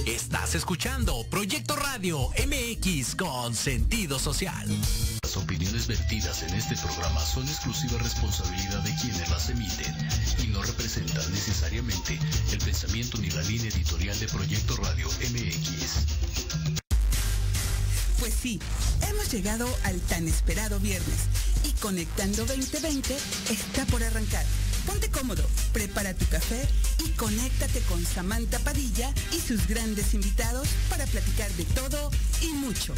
Estás escuchando Proyecto Radio MX con sentido social. Las opiniones vertidas en este programa son exclusiva responsabilidad de quienes las emiten y no representan necesariamente el pensamiento ni la línea editorial de Proyecto Radio MX. Pues sí, hemos llegado al tan esperado viernes y Conectando 2020 está por arrancar. Ponte cómodo, prepara tu café y conéctate con Samantha Padilla y sus grandes invitados para platicar de todo y mucho.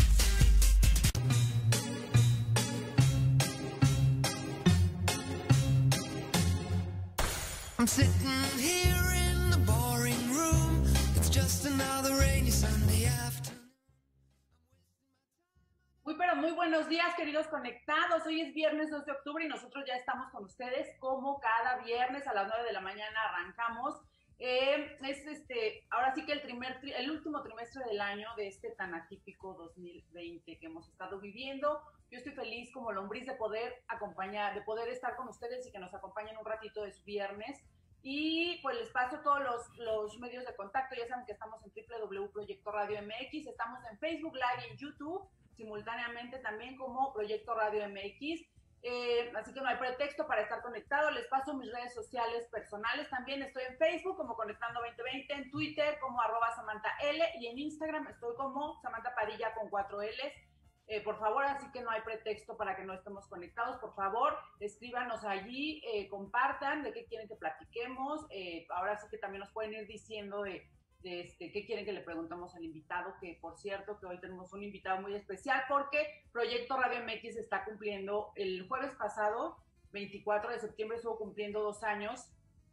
I'm sitting here in the boring room. It's just another rainy Sunday afternoon. Muy buenos días, queridos conectados. Hoy es viernes 2 de octubre y nosotros ya estamos con ustedes como cada viernes a las 9 de la mañana arrancamos. Ahora sí que el último trimestre del año de este tan atípico 2020 que hemos estado viviendo. Yo estoy feliz como lombriz de poder estar con ustedes y que nos acompañen un ratito de su viernes. Y pues les paso todos los medios de contacto. Ya saben que estamos en www.proyecto radio MX, estamos en Facebook Live y en YouTube simultáneamente también como Proyecto Radio MX, así que no hay pretexto para estar conectado. Les paso mis redes sociales personales, también estoy en Facebook como Conectando 2020, en Twitter como @SamanthaL y en Instagram estoy como Samantha Padilla con 4 L's. Por favor, así que no hay pretexto para que no estemos conectados. Por favor, escríbanos allí, compartan de qué quieren que platiquemos. Ahora sí que también nos pueden ir diciendo de qué quieren que le preguntemos al invitado, que por cierto que hoy tenemos un invitado muy especial porque Proyecto Radio MX está cumpliendo el jueves pasado, 24 de septiembre, estuvimos cumpliendo 2 años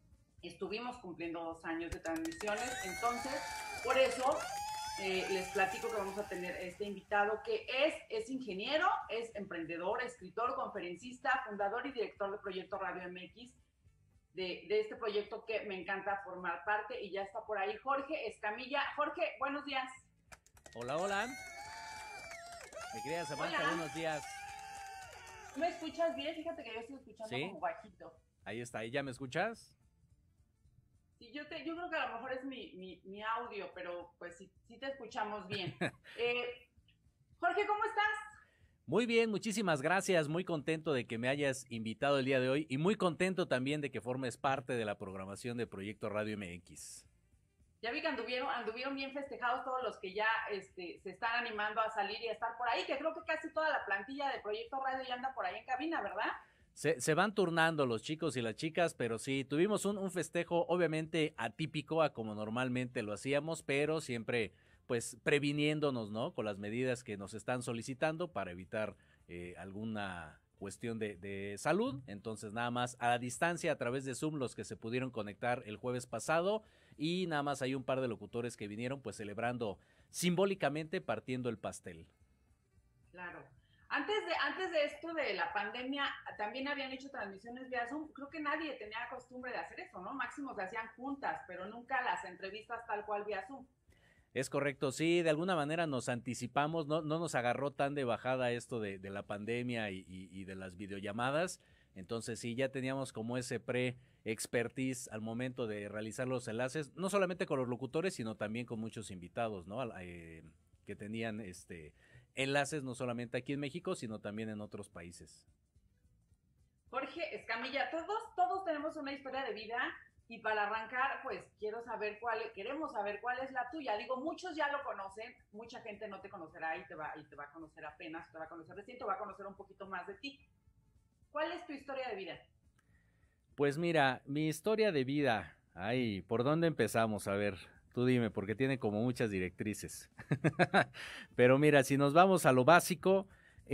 de transmisiones. Entonces, por eso les platico que vamos a tener este invitado que es ingeniero, es emprendedor, escritor, conferencista, fundador y director de Proyecto Radio MX, de este proyecto que me encanta formar parte, y ya está por ahí Jorge Escamilla. Jorge, buenos días. Hola. Mi querida Samantha, hola. Buenos días. ¿Me escuchas bien? Fíjate que yo estoy escuchando como bajito. Ahí está, ¿y ya me escuchas? Sí, yo creo que a lo mejor es mi audio, pero pues sí te escuchamos bien. Jorge, ¿cómo estás? Muy bien, muchísimas gracias, muy contento de que me hayas invitado el día de hoy y muy contento también de que formes parte de la programación de Proyecto Radio MX. Ya vi que anduvieron bien festejados todos los que ya se están animando a salir y a estar por ahí, que creo que casi toda la plantilla de Proyecto Radio ya anda por ahí en cabina, ¿verdad? Se van turnando los chicos y las chicas, pero sí, tuvimos un festejo obviamente atípico a como normalmente lo hacíamos, pero siempre pues previniéndonos, ¿no? Con las medidas que nos están solicitando para evitar alguna cuestión de salud. Entonces nada más a la distancia a través de Zoom los que se pudieron conectar el jueves pasado, y nada más hay un par de locutores que vinieron pues celebrando simbólicamente, partiendo el pastel. Claro. Antes de esto de la pandemia, también habían hecho transmisiones vía Zoom. Creo que nadie tenía costumbre de hacer eso, ¿no? Máximo se hacían juntas, pero nunca las entrevistas tal cual vía Zoom. Es correcto, sí, de alguna manera nos anticipamos, no nos agarró tan de bajada esto de la pandemia y de las videollamadas. Entonces sí, ya teníamos como ese pre-expertise al momento de realizar los enlaces, no solamente con los locutores, sino también con muchos invitados, ¿no? Que tenían enlaces no solamente aquí en México, sino también en otros países. Jorge Escamilla, todos tenemos una historia de vida, y para arrancar, pues queremos saber cuál es la tuya. Digo, muchos ya lo conocen, mucha gente no te conocerá y te va a conocer apenas, te va a conocer recién, te va a conocer un poquito más de ti. ¿Cuál es tu historia de vida? Pues mira, mi historia de vida, ¿por dónde empezamos? A ver, tú dime, porque tiene como muchas directrices. Pero mira, si nos vamos a lo básico,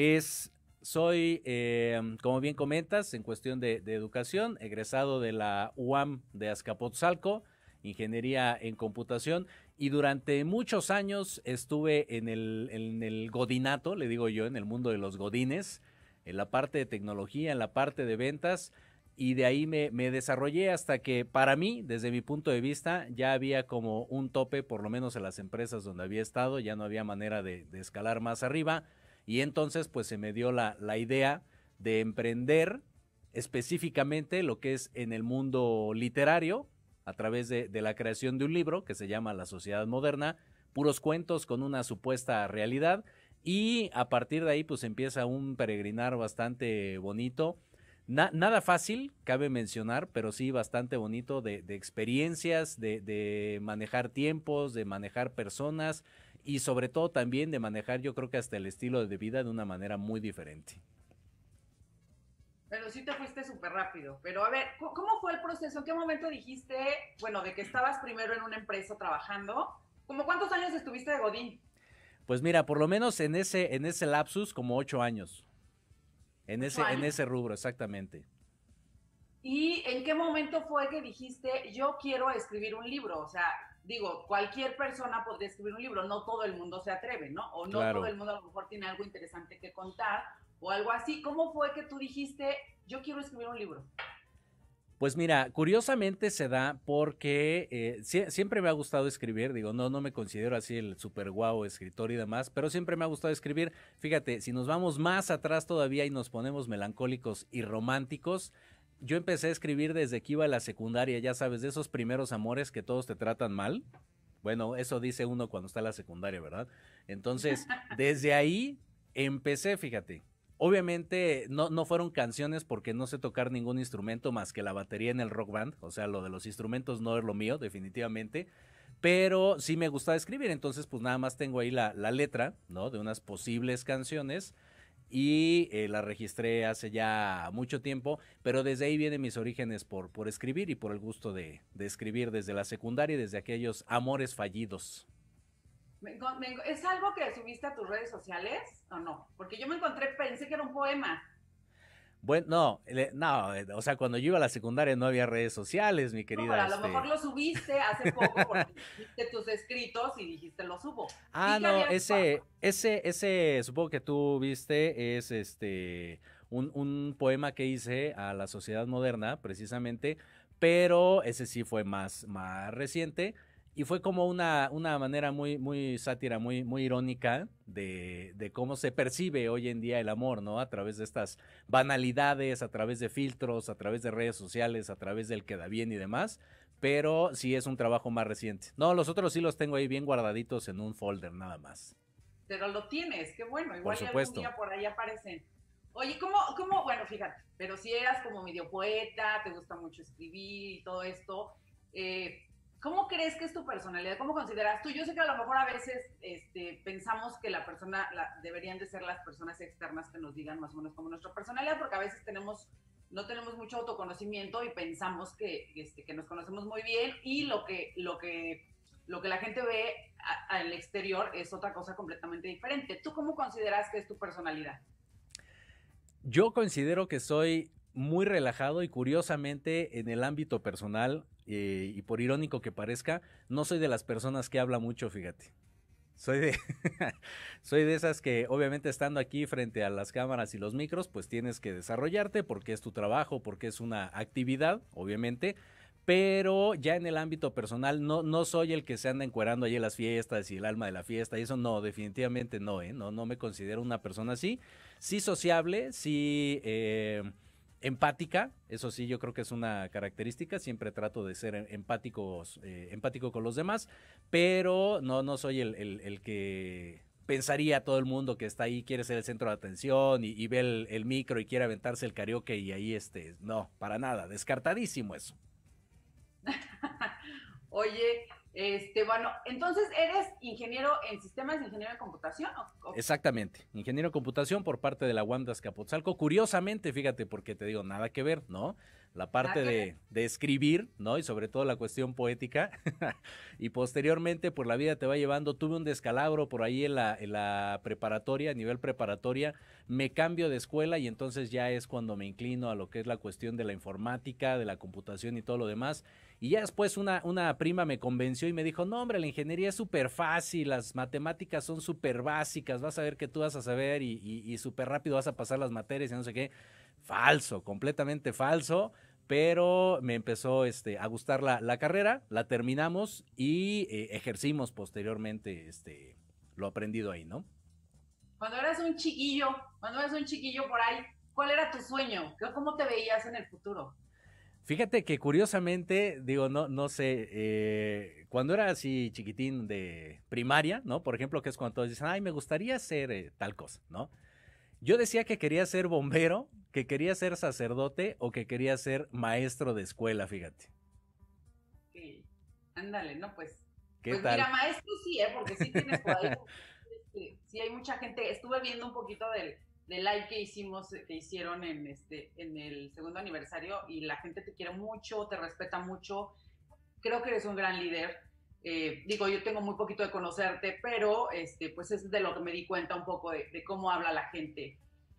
soy, como bien comentas, en cuestión de educación, egresado de la UAM de Azcapotzalco, ingeniería en computación, y durante muchos años estuve en el godinato, le digo yo, en el mundo de los godines, en la parte de tecnología, en la parte de ventas, y de ahí me desarrollé hasta que para mí, desde mi punto de vista, ya había como un tope, por lo menos en las empresas donde había estado, ya no había manera de escalar más arriba, y entonces pues se me dio la idea de emprender específicamente lo que es en el mundo literario, a través de la creación de un libro que se llama La Sociedad Moderna, puros cuentos con una supuesta realidad, y a partir de ahí pues empieza un peregrinar bastante bonito. Nada fácil, cabe mencionar, pero sí bastante bonito de experiencias, de manejar tiempos, de manejar personas y sobre todo también de manejar, yo creo que hasta el estilo de vida de una manera muy diferente. Pero sí te fuiste súper rápido. Pero a ver, ¿cómo fue el proceso? ¿En qué momento dijiste, bueno, de que estabas primero en una empresa trabajando? ¿Cómo cuántos años estuviste de Godín? Pues mira, por lo menos en ese lapsus, como 8 años. En 8 años. ese rubro, exactamente. ¿Y en qué momento fue que dijiste, yo quiero escribir un libro? O sea, digo, cualquier persona podría escribir un libro, no todo el mundo se atreve, ¿no? O no Claro. todo el mundo a lo mejor tiene algo interesante que contar o algo así. ¿Cómo fue que tú dijiste, yo quiero escribir un libro? Pues mira, curiosamente se da porque siempre me ha gustado escribir, digo, no me considero así el super guau escritor y demás, pero siempre me ha gustado escribir. Fíjate, si nos vamos más atrás todavía y nos ponemos melancólicos y románticos, yo empecé a escribir desde que iba a la secundaria, ya sabes, de esos primeros amores que todos te tratan mal. Bueno, eso dice uno cuando está en la secundaria, ¿verdad? Entonces, desde ahí empecé, fíjate. Obviamente no fueron canciones porque no sé tocar ningún instrumento más que la batería en el rock band, o sea, lo de los instrumentos no es lo mío, definitivamente, pero sí me gustaba escribir, entonces pues nada más tengo ahí la letra, ¿no? De unas posibles canciones y la registré hace ya mucho tiempo, pero desde ahí vienen mis orígenes por escribir y por el gusto de escribir desde la secundaria y desde aquellos amores fallidos. ¿Es algo que subiste a tus redes sociales o no? Porque yo me encontré, pensé que era un poema. Bueno, no, o sea, cuando yo iba a la secundaria no había redes sociales, mi querida. No, pero a lo mejor lo subiste hace poco porque hiciste tus escritos y dijiste lo subo. Ah, no, ese supongo que tú viste es un poema que hice a la Sociedad Moderna, precisamente, pero ese sí fue más reciente. Y fue como una manera muy sátira, muy irónica de cómo se percibe hoy en día el amor, ¿no? A través de estas banalidades, a través de filtros, a través de redes sociales, a través del queda bien y demás. Pero sí es un trabajo más reciente. No, los otros sí los tengo ahí bien guardaditos en un folder nada más. Pero lo tienes, qué bueno. Igual por supuesto. Algún día por ahí aparecen. Oye, ¿cómo? Bueno, fíjate, pero si eras como medio poeta, te gusta mucho escribir y todo esto, ¿cómo crees que es tu personalidad? ¿Cómo consideras tú? Yo sé que a lo mejor a veces pensamos que deberían de ser las personas externas que nos digan más o menos como nuestra personalidad, porque a veces no tenemos mucho autoconocimiento y pensamos que nos conocemos muy bien y lo que la gente ve al exterior es otra cosa completamente diferente. ¿Tú cómo consideras que es tu personalidad? Yo considero que soy muy relajado y curiosamente en el ámbito personal, y por irónico que parezca, no soy de las personas que habla mucho, fíjate. Soy de esas que obviamente estando aquí frente a las cámaras y los micros, pues tienes que desarrollarte porque es tu trabajo, porque es una actividad, obviamente, pero ya en el ámbito personal no soy el que se anda encuerando allí en las fiestas y el alma de la fiesta y eso no, definitivamente no, no me considero una persona así. Sí sociable, sí empática, eso sí yo creo que es una característica, siempre trato de ser empático con los demás, pero no soy el que pensaría todo el mundo que está ahí, quiere ser el centro de atención y ve el micro y quiere aventarse el karaoke y ahí no, para nada, descartadísimo eso. Oye, bueno, entonces eres ingeniero en sistemas, ingeniero de computación. Exactamente, ingeniero de computación por parte de la UAM de Azcapotzalco. Curiosamente, fíjate, porque te digo, nada que ver, ¿no? La parte de escribir, ¿no? Y sobre todo la cuestión poética. Y posteriormente, por la vida te va llevando. Tuve un descalabro por ahí en la preparatoria, a nivel preparatoria. Me cambio de escuela y entonces ya es cuando me inclino a lo que es la cuestión de la informática, de la computación y todo lo demás. Y ya después una prima me convenció y me dijo, no hombre, la ingeniería es súper fácil, las matemáticas son súper básicas, vas a ver que tú vas a saber y súper rápido vas a pasar las materias y no sé qué. Falso, completamente falso, pero me empezó a gustar la carrera, la terminamos y ejercimos posteriormente lo aprendido ahí, ¿no? Cuando eras un chiquillo por ahí, ¿cuál era tu sueño? ¿Cómo te veías en el futuro? Fíjate que curiosamente, digo, no sé, cuando era así chiquitín de primaria, ¿no? Por ejemplo, que es cuando todos dicen, ay, me gustaría ser tal cosa, ¿no? Yo decía que quería ser bombero, que quería ser sacerdote o que quería ser maestro de escuela, fíjate. Sí, ándale, no, pues. ¿Qué Pues tal? mira, maestro sí, porque sí tienes por ahí, sí hay mucha gente. Estuve viendo un poquito del live que hicieron en el segundo aniversario, y la gente te quiere mucho, te respeta mucho. Creo que eres un gran líder. Digo, yo tengo muy poquito de conocerte, pero pues es de lo que me di cuenta un poco de cómo habla la gente.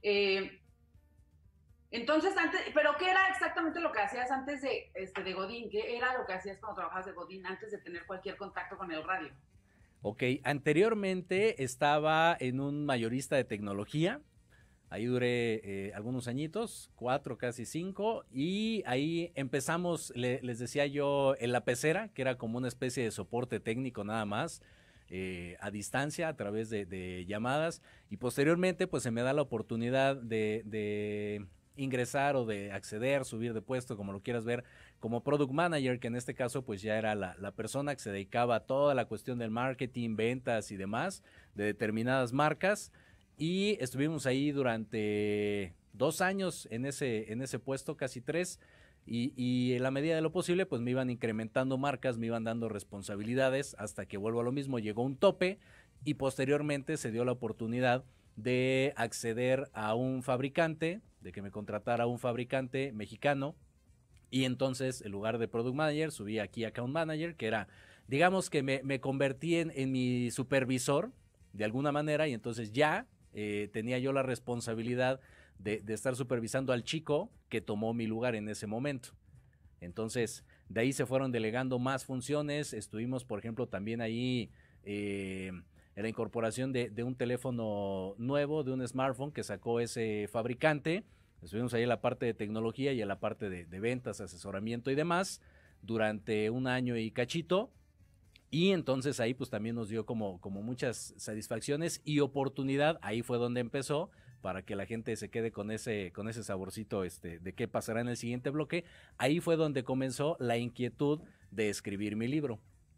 Entonces, pero ¿qué era exactamente lo que hacías antes de Godín? ¿Qué era lo que hacías cuando trabajabas de Godín antes de tener cualquier contacto con el radio? Ok, anteriormente estaba en un mayorista de tecnología. Ahí duré algunos añitos, 4, casi 5, y ahí empezamos, les decía yo, en la pecera, que era como una especie de soporte técnico nada más, a distancia, a través de llamadas, y posteriormente pues se me da la oportunidad de ingresar o de acceder, subir de puesto, como lo quieras ver, como Product Manager, que en este caso pues ya era la persona que se dedicaba a toda la cuestión del marketing, ventas y demás, de determinadas marcas. Y estuvimos ahí durante 2 años en ese puesto, casi 3, y en la medida de lo posible pues me iban incrementando marcas, me iban dando responsabilidades hasta que, vuelvo a lo mismo, llegó un tope y posteriormente se dio la oportunidad de acceder a un fabricante, de que me contratara un fabricante mexicano, y entonces en lugar de Product Manager subí aquí a Account Manager, que era, digamos que me convertí en mi supervisor de alguna manera, y entonces ya tenía yo la responsabilidad de estar supervisando al chico que tomó mi lugar en ese momento. Entonces, de ahí se fueron delegando más funciones. Estuvimos, por ejemplo, también ahí en la incorporación de un teléfono nuevo, de un smartphone que sacó ese fabricante. Estuvimos ahí en la parte de tecnología y en la parte de ventas, asesoramiento y demás durante 1 año y cachito. Y entonces ahí pues también nos dio como muchas satisfacciones y oportunidad. Ahí fue donde empezó, para que la gente se quede con ese saborcito de qué pasará en el siguiente bloque. Ahí fue donde comenzó la inquietud de escribir mi libro.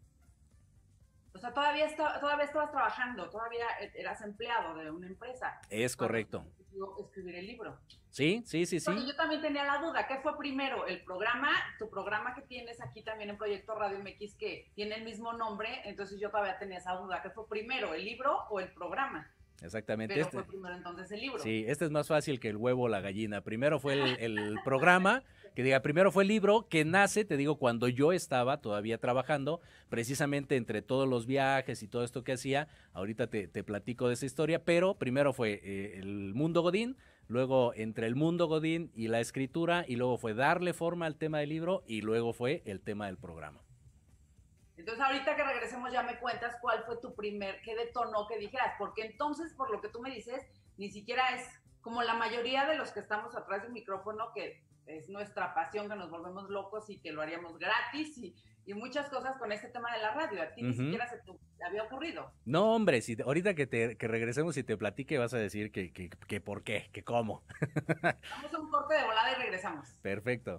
O sea, todavía estabas trabajando, todavía eras empleado de una empresa. Es correcto. Escribir el libro. Sí. Porque yo también tenía la duda, ¿qué fue primero? El programa, tu programa que tienes aquí también en Proyecto Radio MX, que tiene el mismo nombre, entonces yo todavía tenía esa duda, ¿qué fue primero, el libro o el programa? Exactamente. Pero fue primero entonces el libro. Sí, es más fácil que el huevo o la gallina. Primero fue el programa, primero fue el libro, que nace, te digo, cuando yo estaba todavía trabajando, precisamente entre todos los viajes y todo esto que hacía. Ahorita te platico de esa historia, pero primero fue el mundo Godín, luego entre el mundo Godín y la escritura, y luego fue darle forma al tema del libro, y luego fue el tema del programa. Entonces, ahorita que regresemos ya me cuentas cuál fue qué detonó que dijeras, porque entonces, por lo que tú me dices, ni siquiera es como la mayoría de los que estamos atrás del micrófono, que es nuestra pasión, que nos volvemos locos y que lo haríamos gratis y muchas cosas con este tema de la radio. A ti ni siquiera se te había ocurrido. No, hombre, ahorita que regresemos y te platique vas a decir que por qué, que cómo. Vamos a un corte de volada y regresamos. Perfecto.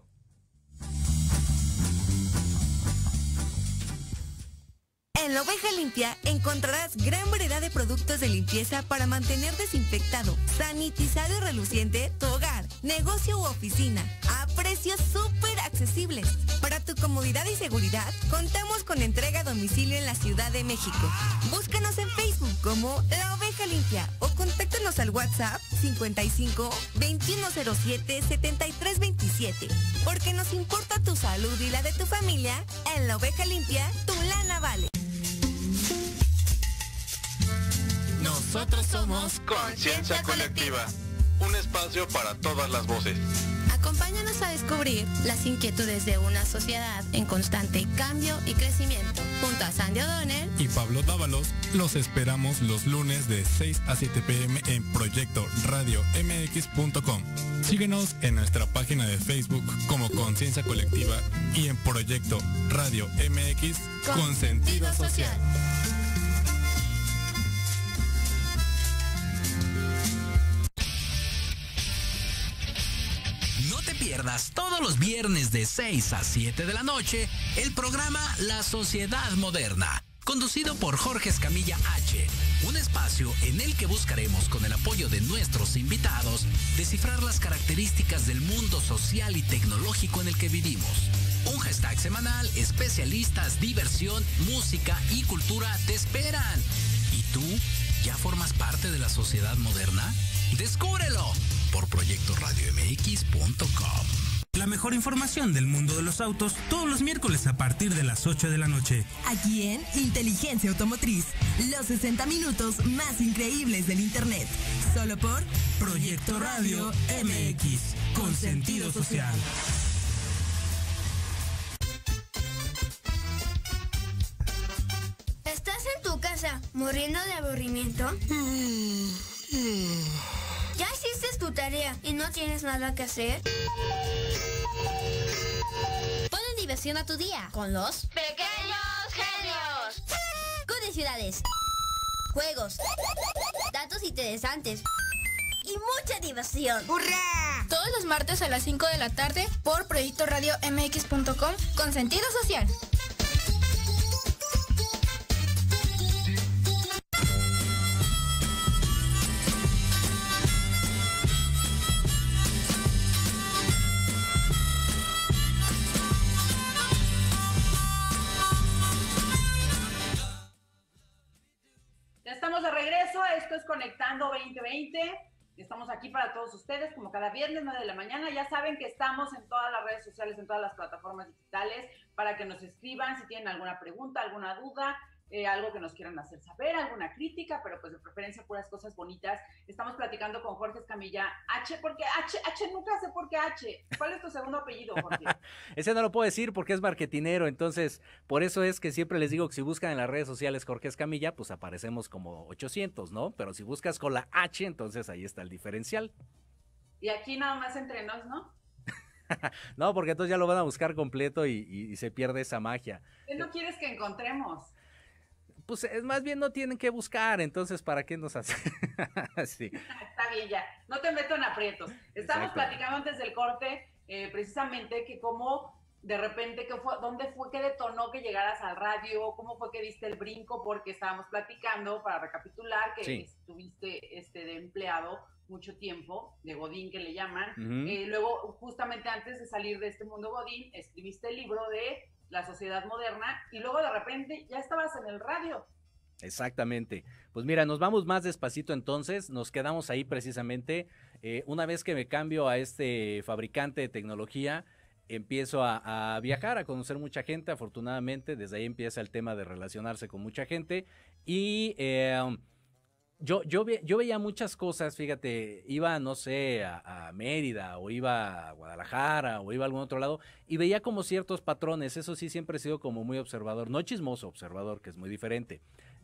En La Oveja Limpia encontrarás gran variedad de productos de limpieza para mantener desinfectado, sanitizado y reluciente tu hogar, negocio u oficina, a precios súper accesibles. Para tu comodidad y seguridad, contamos con entrega a domicilio en la Ciudad de México. Búscanos en Facebook como La Oveja Limpia o contáctanos al WhatsApp 55 2107 7327. Porque nos importa tu salud y la de tu familia, en La Oveja Limpia, tu lana vale. Nosotros somos Conciencia Colectiva, un espacio para todas las voces. Acompáñanos a descubrir las inquietudes de una sociedad en constante cambio y crecimiento. Junto a Sandy O'Donnell y Pablo Dávalos, los esperamos los lunes de 6 a 7 p.m. en Proyecto Radio MX.com. Síguenos en nuestra página de Facebook como Conciencia Colectiva y en Proyecto Radio MX con sentido social. pierdas todos los viernes de 6 a 7 de la noche el programa La Sociedad Moderna, conducido por Jorge Escamilla H, un espacio en el que buscaremos, con el apoyo de nuestros invitados, descifrar las características del mundo social y tecnológico en el que vivimos. Un hashtag semanal, especialistas, diversión, música y cultura te esperan. ¿Y tú ya formas parte de la sociedad moderna? ¡Descúbrelo! Por proyectoradiomx.com. La mejor información del mundo de los autos todos los miércoles a partir de las 8 de la noche. Aquí en Inteligencia Automotriz, los 60 minutos más increíbles del Internet. Solo por Proyecto Radio MX, con sentido social. ¿Estás en tu casa muriendo de aburrimiento? ¿Ya hiciste tu tarea y no tienes nada que hacer? Ponle diversión a tu día con los ¡Pequeños Genios! Curiosidades, juegos, datos interesantes y mucha diversión. ¡Hurra! Todos los martes a las 5 de la tarde por proyectoradiomx.com con sentido social. Estamos de regreso, esto es Conectando 2020, estamos aquí para todos ustedes como cada viernes 9 de la mañana, ya saben que estamos en todas las redes sociales, en todas las plataformas digitales, para que nos escriban si tienen alguna pregunta, alguna duda, algo que nos quieran hacer saber, alguna crítica, pero pues de preferencia puras cosas bonitas. Estamos platicando con Jorge Escamilla H, porque H nunca sé por qué H. ¿Cuál es tu segundo apellido, Jorge? Ese no lo puedo decir porque es marketinero, entonces por eso es que siempre les digo que si buscan en las redes sociales Jorge Escamilla, pues aparecemos como 800, ¿no? Pero si buscas con la H, entonces ahí está el diferencial. Y aquí nada más entre nos, ¿no? No, porque entonces ya lo van a buscar completo y se pierde esa magia. ¿Qué no quieres que encontremos? Pues es más bien no tienen que buscar, entonces ¿para qué nos hacen? Sí. Está bien ya, no te meto en aprietos. Estamos platicando antes del corte, precisamente que cómo de repente, dónde fue que detonó que llegaras al radio, cómo fue que diste el brinco, porque estábamos platicando, para recapitular, que sí, estuviste de empleado mucho tiempo, de Godín que le llaman. Uh-huh. Luego, justamente antes de salir de este mundo Godín, escribiste el libro de La Sociedad Moderna, y luego de repente ya estabas en el radio. Exactamente. Pues mira, nos vamos más despacito entonces, nos quedamos ahí precisamente. Una vez que me cambio a este fabricante de tecnología, empiezo a viajar, a conocer mucha gente, afortunadamente, desde ahí empieza el tema de relacionarse con mucha gente, y yo veía muchas cosas, fíjate, iba, no sé, a Mérida, o iba a Guadalajara, o iba a algún otro lado, y veía como ciertos patrones. Eso sí, siempre he sido como muy observador, no chismoso, observador, que es muy diferente.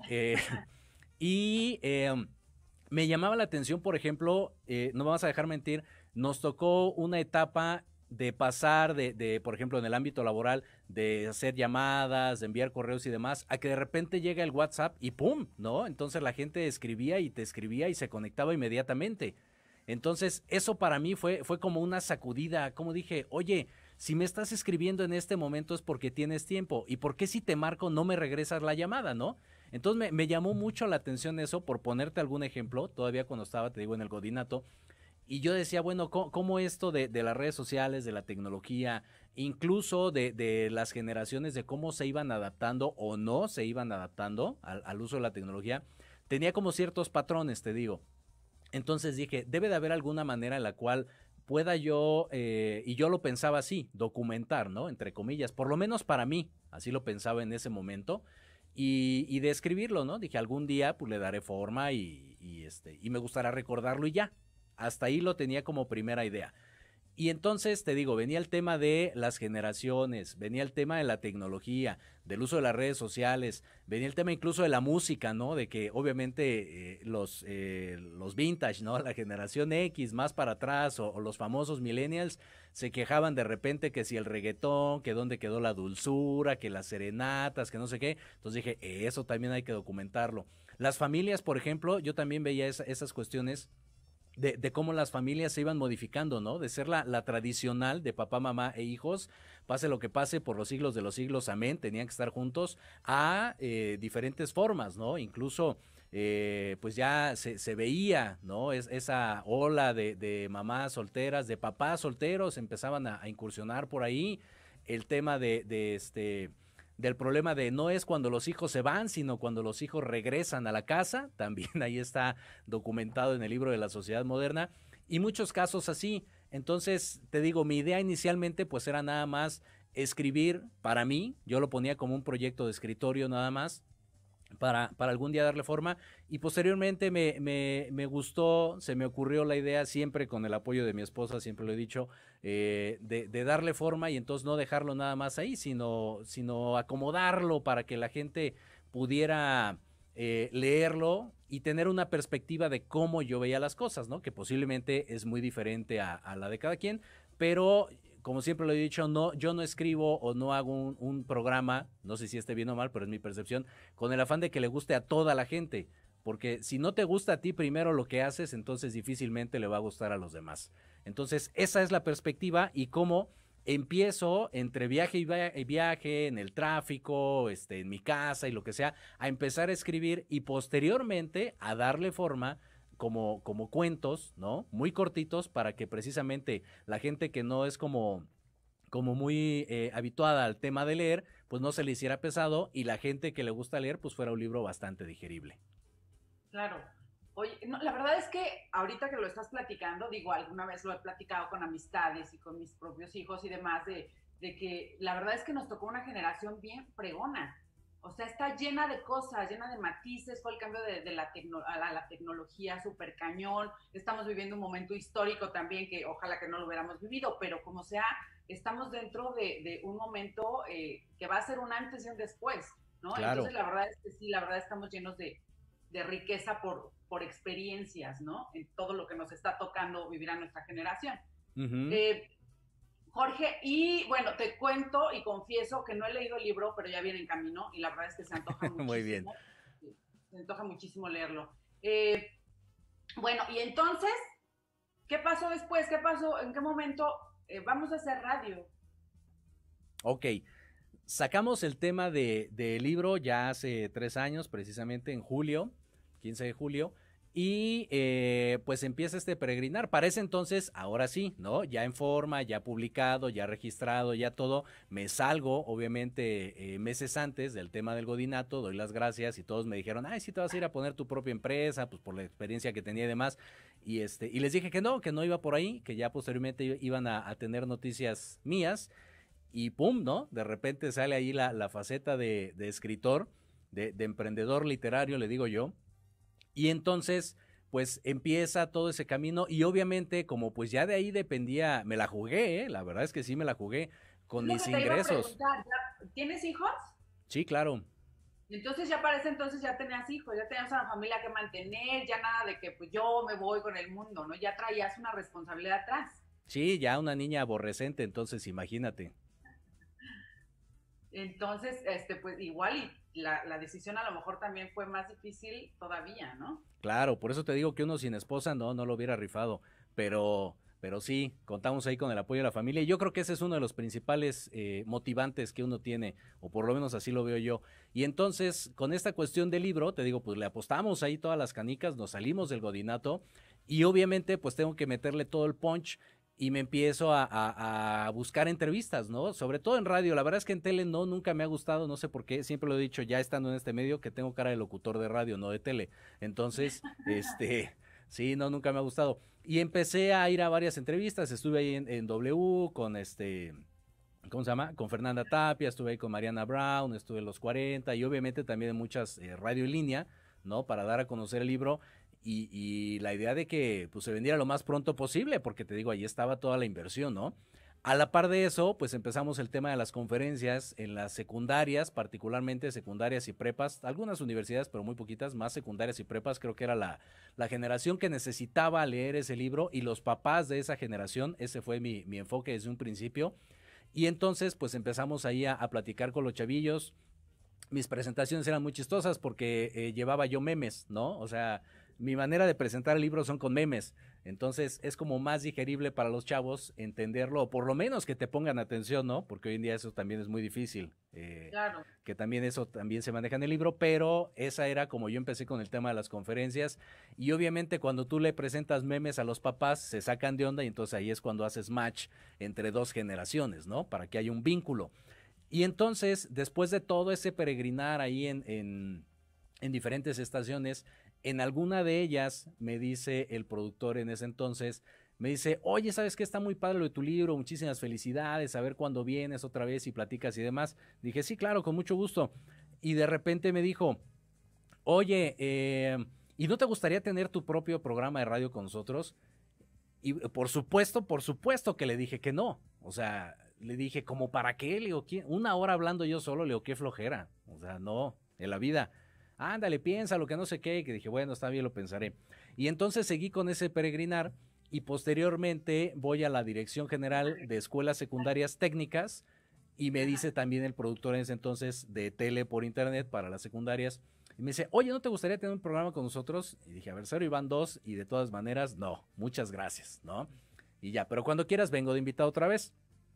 Me llamaba la atención, por ejemplo, no me vas a dejar mentir, nos tocó una etapa de pasar por ejemplo, en el ámbito laboral, de hacer llamadas, de enviar correos y demás, a que de repente llega el WhatsApp y ¡pum!, ¿no? Entonces la gente escribía y te escribía y se conectaba inmediatamente. Entonces eso para mí fue como una sacudida, como dije, oye, si me estás escribiendo en este momento es porque tienes tiempo, ¿y por qué si te marco no me regresas la llamada, no? Entonces me llamó mucho la atención eso, por ponerte algún ejemplo, todavía cuando estaba, te digo, en el Godinato. Y yo decía, bueno, ¿cómo esto de las redes sociales, de la tecnología, incluso de las generaciones, de cómo se iban adaptando o no se iban adaptando al uso de la tecnología, tenía como ciertos patrones, te digo. Entonces dije, debe de haber alguna manera en la cual pueda yo, y yo lo pensaba así, documentar, ¿no? Entre comillas, por lo menos para mí, así lo pensaba en ese momento, y de escribirlo, ¿no? Dije, algún día pues le daré forma y me gustará recordarlo y ya. Hasta ahí lo tenía como primera idea. Y entonces, te digo, venía el tema de las generaciones, venía el tema de la tecnología, del uso de las redes sociales, venía el tema incluso de la música, ¿no? De que obviamente los vintage, ¿no? La generación X, más para atrás, o los famosos millennials, se quejaban de repente que si el reggaetón, que dónde quedó la dulzura, que las serenatas, que no sé qué. Entonces dije, eso también hay que documentarlo. Las familias, por ejemplo, yo también veía esas cuestiones de cómo las familias se iban modificando, ¿no? De ser la tradicional de papá, mamá e hijos, pase lo que pase, por los siglos de los siglos, amén, tenían que estar juntos, a diferentes formas, ¿no? Incluso, pues ya se veía, ¿no? Esa ola de mamás solteras, de papás solteros, empezaban a incursionar por ahí. El tema del problema de no es cuando los hijos se van, sino cuando los hijos regresan a la casa, también ahí está documentado en el libro de la sociedad moderna, y muchos casos así. Entonces, te digo, mi idea inicialmente pues era nada más escribir para mí, yo lo ponía como un proyecto de escritorio nada más, para algún día darle forma, y posteriormente me gustó, se me ocurrió la idea, siempre con el apoyo de mi esposa, siempre lo he dicho, de darle forma y entonces no dejarlo nada más ahí, sino acomodarlo para que la gente pudiera leerlo y tener una perspectiva de cómo yo veía las cosas, ¿no? Que posiblemente es muy diferente a la de cada quien, pero como siempre lo he dicho, no, yo no escribo o no hago un programa, no sé si esté bien o mal, pero es mi percepción, con el afán de que le guste a toda la gente, porque si no te gusta a ti primero lo que haces, entonces difícilmente le va a gustar a los demás. Entonces esa es la perspectiva y cómo empiezo entre viaje y viaje, en el tráfico, en mi casa y lo que sea, a empezar a escribir y posteriormente a darle forma como cuentos, ¿no? Muy cortitos para que precisamente la gente que no es como muy habituada al tema de leer, pues no se le hiciera pesado y la gente que le gusta leer, pues fuera un libro bastante digerible. Claro. Oye, no, la verdad es que ahorita que lo estás platicando, digo, alguna vez lo he platicado con amistades y con mis propios hijos y demás, de que la verdad es que nos tocó una generación bien fregona. O sea, está llena de cosas, llena de matices, fue el cambio de la tecnología súper cañón, estamos viviendo un momento histórico también que ojalá que no lo hubiéramos vivido, pero como sea, estamos dentro de un momento que va a ser un antes y un después, ¿no? Claro. Entonces la verdad es que sí, la verdad estamos llenos de riqueza por experiencias, ¿no? En todo lo que nos está tocando vivir a nuestra generación. Uh-huh. Jorge, y bueno, te cuento y confieso que no he leído el libro, pero ya viene en camino y la verdad es que se antoja muchísimo. Muy bien. Se antoja muchísimo leerlo. Bueno, y entonces, ¿qué pasó después? ¿Qué pasó? ¿En qué momento vamos a hacer radio? Ok, sacamos el tema del libro ya hace 3 años, precisamente en julio, 15 de julio, y pues empieza este peregrinar. Para ese entonces, ahora sí, ¿no? Ya en forma, ya publicado, ya registrado, ya todo. Me salgo, obviamente, meses antes del tema del godinato, doy las gracias y todos me dijeron, ay, sí te vas a ir a poner tu propia empresa, pues por la experiencia que tenía y demás. Y les dije que no iba por ahí, que ya posteriormente iban a tener noticias mías. Y pum, ¿no? De repente sale ahí la faceta de escritor, de emprendedor literario, le digo yo. Y entonces, pues empieza todo ese camino y obviamente como pues ya de ahí dependía, me la jugué, la verdad es que sí me la jugué con mis ingresos. ¿Tienes hijos? Sí, claro. Entonces ya para ese entonces ya tenías hijos, ya tenías una familia que mantener, ya nada de que pues yo me voy con el mundo, ¿no? Ya traías una responsabilidad atrás. Sí, ya una niña aborrecente, entonces imagínate. Entonces, pues igual y la decisión a lo mejor también fue más difícil todavía, ¿no? Claro, por eso te digo que uno sin esposa no lo hubiera rifado, pero sí, contamos ahí con el apoyo de la familia y yo creo que ese es uno de los principales motivantes que uno tiene, o por lo menos así lo veo yo. Y entonces, con esta cuestión del libro, te digo, pues le apostamos ahí todas las canicas, nos salimos del godinato y obviamente pues tengo que meterle todo el punch. Y me empiezo a buscar entrevistas, ¿no? Sobre todo en radio. La verdad es que en tele nunca me ha gustado, no sé por qué. Siempre lo he dicho ya estando en este medio que tengo cara de locutor de radio, no de tele. Entonces, sí, nunca me ha gustado. Y empecé a ir a varias entrevistas. Estuve ahí en W con ¿cómo se llama? Con Fernanda Tapia, estuve ahí con Mariana Brown, estuve en Los 40 y obviamente también en muchas radio en línea, ¿no? Para dar a conocer el libro. Y la idea de que pues se vendiera lo más pronto posible, porque te digo, ahí estaba toda la inversión, ¿no? A la par de eso, pues empezamos el tema de las conferencias en las secundarias, particularmente secundarias y prepas, algunas universidades, pero muy poquitas, más secundarias y prepas, creo que era la generación que necesitaba leer ese libro y los papás de esa generación, ese fue mi enfoque desde un principio. Y entonces, pues empezamos ahí a platicar con los chavillos. Mis presentaciones eran muy chistosas porque llevaba yo memes, ¿no? O sea, mi manera de presentar el libro son con memes. Entonces es como más digerible para los chavos entenderlo, o por lo menos que te pongan atención, ¿no? Porque hoy en día eso también es muy difícil. Claro. Que también eso también se maneja en el libro, pero esa era como yo empecé con el tema de las conferencias. Y obviamente cuando tú le presentas memes a los papás, se sacan de onda y entonces ahí es cuando haces match entre dos generaciones, ¿no? Para que haya un vínculo. Y entonces, después de todo ese peregrinar ahí en diferentes estaciones, en alguna de ellas me dice el productor en ese entonces, me dice, oye, ¿sabes qué? Está muy padre lo de tu libro, muchísimas felicidades, a ver cuándo vienes otra vez y platicas y demás. Dije, sí, claro, con mucho gusto. Y de repente me dijo, oye, ¿y no te gustaría tener tu propio programa de radio con nosotros? Y por supuesto que le dije que no. O sea, le dije, ¿como para qué? Le digo, una hora hablando yo solo, le digo, qué flojera. O sea, no, en la vida. Ándale, piensa lo que no sé qué. Y que dije, bueno, está bien, lo pensaré. Y entonces seguí con ese peregrinar y posteriormente voy a la Dirección General de Escuelas Secundarias Técnicas y me dice también el productor en ese entonces de tele por internet para las secundarias. Y me dice, oye, ¿no te gustaría tener un programa con nosotros? Y dije, a ver, 0 y van 2 y de todas maneras, no, muchas gracias, ¿no? Y ya, pero cuando quieras vengo de invitado otra vez.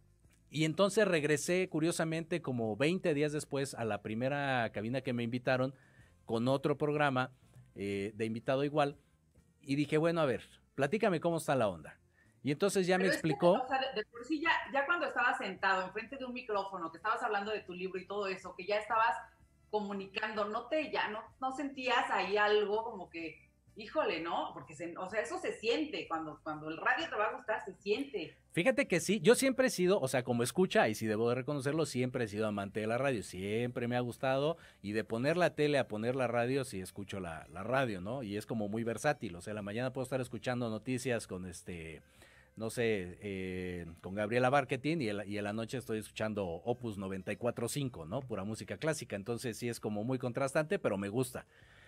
Y entonces regresé curiosamente como 20 días después a la primera cabina que me invitaron con otro programa de invitado igual. Y dije, bueno, a ver, platícame cómo está la onda. Y entonces ya me explicó. O sea, de por sí ya cuando estabas sentado enfrente de un micrófono, que estabas hablando de tu libro y todo eso, que ya estabas comunicando, no sentías ahí algo como que, híjole, ¿no? Porque, o sea, eso se siente, cuando el radio te va a gustar, se siente. Fíjate que sí, yo siempre he sido, o sea, como escucha, y sí debo de reconocerlo, siempre he sido amante de la radio, siempre me ha gustado, y de poner la tele a poner la radio, sí escucho la radio, ¿no? Y es como muy versátil, o sea, la mañana puedo estar escuchando noticias con no sé, con Gabriela Barquetín, y en la noche estoy escuchando Opus 94.5, ¿no? Pura música clásica, entonces sí es como muy contrastante, pero me gusta.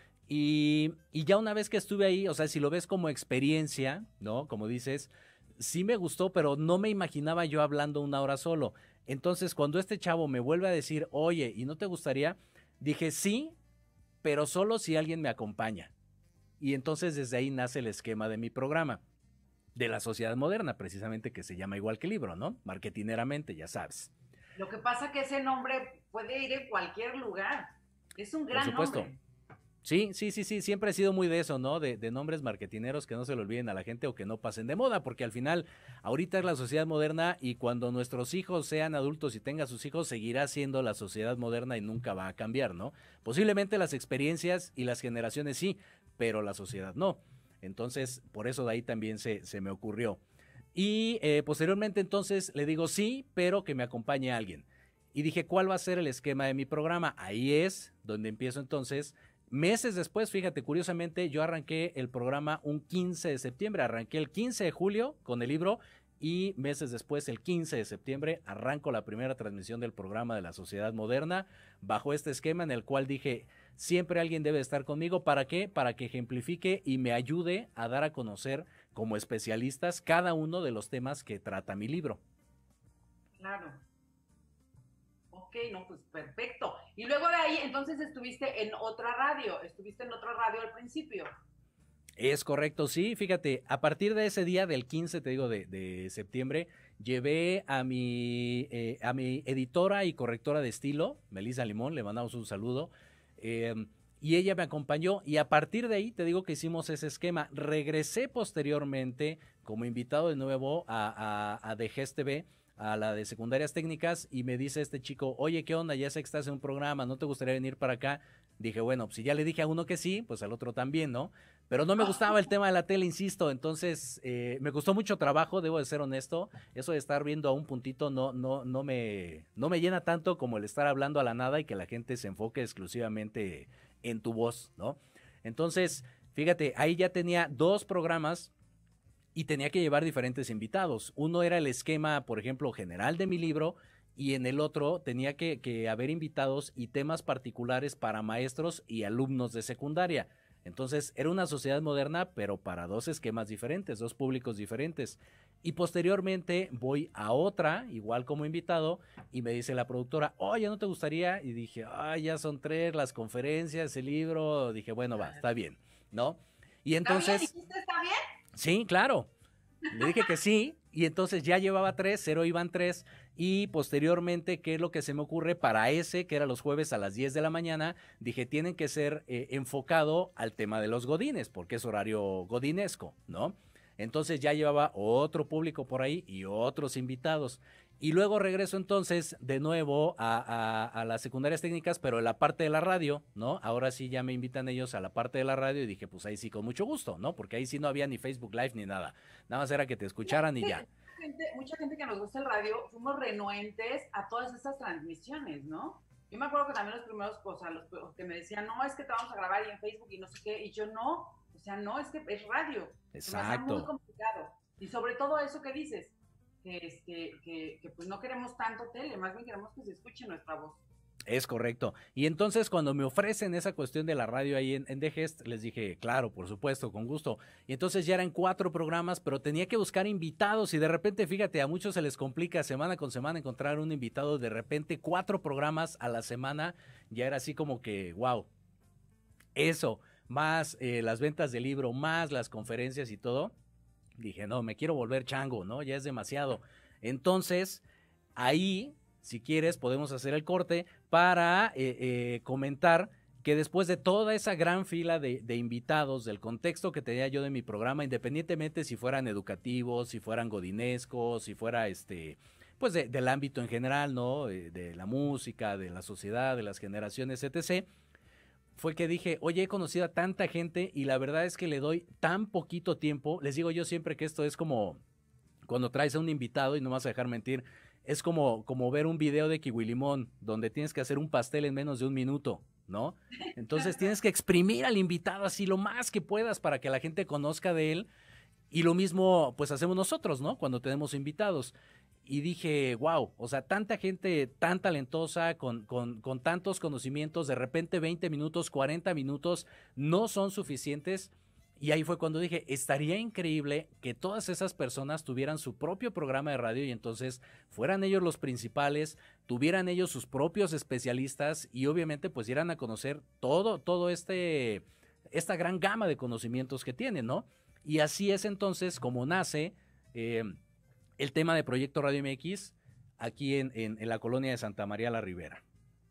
Y ya una vez que estuve ahí, o sea, si lo ves como experiencia, ¿no? Como dices, sí me gustó, pero no me imaginaba yo hablando una hora solo. Entonces, cuando este chavo me vuelve a decir, oye, ¿y no te gustaría? Dije, sí, pero solo si alguien me acompaña. Y entonces desde ahí nace el esquema de mi programa, de la sociedad moderna, precisamente, que se llama igual que el libro, ¿no? Marketineramente, ya sabes. Lo que pasa que ese nombre puede ir en cualquier lugar. Es un gran nombre. Sí, siempre he sido muy de eso, ¿no? De nombres marketineros que no se le olviden a la gente o que no pasen de moda, porque al final, ahorita es la sociedad moderna y cuando nuestros hijos sean adultos y tengan sus hijos, seguirá siendo la sociedad moderna y nunca va a cambiar, ¿no? Posiblemente las experiencias y las generaciones sí, pero la sociedad no. Entonces, por eso de ahí también se me ocurrió. Y posteriormente entonces le digo sí, pero que me acompañe alguien. Y dije, ¿cuál va a ser el esquema de mi programa? Ahí es donde empiezo entonces. Meses después, fíjate, curiosamente, yo arranqué el programa un 15 de septiembre, arranqué el 15 de julio con el libro y meses después, el 15 de septiembre, arranco la primera transmisión del programa de la Sociedad Moderna bajo este esquema en el cual dije, siempre alguien debe estar conmigo, ¿para qué? Para que ejemplifique y me ayude a dar a conocer como especialistas cada uno de los temas que trata mi libro. Claro. Ok, no, pues perfecto. Y luego de ahí, entonces estuviste en otra radio al principio. Es correcto, sí, fíjate, a partir de ese día del 15, te digo, de septiembre, llevé a mi editora y correctora de estilo, Melissa Limón, le mandamos un saludo, y ella me acompañó, y a partir de ahí, te digo que hicimos ese esquema. Regresé posteriormente como invitado de nuevo a DGES TV, a la de secundarias técnicas, y me dice este chico, oye, ¿qué onda? Ya sé que estás en un programa, ¿no te gustaría venir para acá? Dije, bueno, pues si ya le dije a uno que sí, pues al otro también, ¿no? Pero no me gustaba el tema de la tele, insisto, entonces me costó mucho trabajo, debo de ser honesto, eso de estar viendo a un puntito no me llena tanto como el estar hablando a la nada y que la gente se enfoque exclusivamente en tu voz, ¿no? Entonces, fíjate, ahí ya tenía 2 programas y tenía que llevar diferentes invitados. Uno era el esquema, por ejemplo, general de mi libro, y en el otro tenía que haber invitados y temas particulares para maestros y alumnos de secundaria. Entonces, era una sociedad moderna, pero para 2 esquemas diferentes, 2 públicos diferentes. Y posteriormente voy a otra, igual como invitado, y me dice la productora, oye, ¿no te gustaría? Y dije, ya son 3 las conferencias, el libro. Dije, bueno, va, está bien, ¿no? Y entonces... ¿Está bien? Sí, claro. Le dije que sí, y entonces ya llevaba 3, 0 iban 3, y posteriormente, ¿qué es lo que se me ocurre para ese, que era los jueves a las 10 de la mañana? Dije, tienen que ser enfocado al tema de los godines, porque es horario godinesco, ¿no? Entonces ya llevaba otro público por ahí y otros invitados. Y luego regreso entonces de nuevo a las secundarias técnicas, pero en la parte de la radio, ¿no? Ahora sí ya me invitan ellos a la parte de la radio y dije, pues ahí sí con mucho gusto, ¿no? Porque ahí sí no había ni Facebook Live ni nada. Nada más era que te escucharan y ya. Mucha gente que nos gusta el radio, fuimos renuentes a todas estas transmisiones, ¿no? Yo me acuerdo que también los primeros cosas, los que me decían, no, es que te vamos a grabar y en Facebook y no sé qué, y yo no, o sea, no, es que es radio. Exacto. Es muy complicado. Y sobre todo eso que dices, que pues no queremos tanto tele, más bien queremos que se escuche nuestra voz. Es correcto. Y entonces cuando me ofrecen esa cuestión de la radio ahí en The Gest, les dije, claro, por supuesto, con gusto. Y entonces ya eran 4 programas, pero tenía que buscar invitados y de repente, fíjate, a muchos se les complica semana con semana encontrar un invitado. De repente 4 programas a la semana, ya era así como que, wow, eso, más las ventas del libro, más las conferencias y todo. Dije, no, me quiero volver chango, ¿no? Ya es demasiado. Entonces, ahí, si quieres, podemos hacer el corte para comentar que después de toda esa gran fila de invitados, del contexto que tenía yo de mi programa, independientemente si fueran educativos, si fueran godinescos, si fuera pues del ámbito en general, ¿no? De la música, de la sociedad, de las generaciones, etc., fue que dije, oye, he conocido a tanta gente y la verdad es que le doy tan poquito tiempo. Les digo yo siempre que esto es como cuando traes a un invitado, y no me vas a dejar mentir, es como ver un video de Kiwi Limón, donde tienes que hacer un pastel en menos de 1 minuto, ¿no? Entonces tienes que exprimir al invitado así lo más que puedas para que la gente conozca de él. Y lo mismo pues hacemos nosotros, ¿no? Cuando tenemos invitados. Y dije, wow, o sea, tanta gente tan talentosa, con tantos conocimientos, de repente 20 minutos, 40 minutos no son suficientes. Y ahí fue cuando dije, estaría increíble que todas esas personas tuvieran su propio programa de radio y entonces fueran ellos los principales, tuvieran ellos sus propios especialistas y obviamente pues dieran a conocer todo esta gran gama de conocimientos que tienen, ¿no? Y así es entonces como nace el tema de Proyecto Radio MX aquí en la colonia de Santa María la Ribera.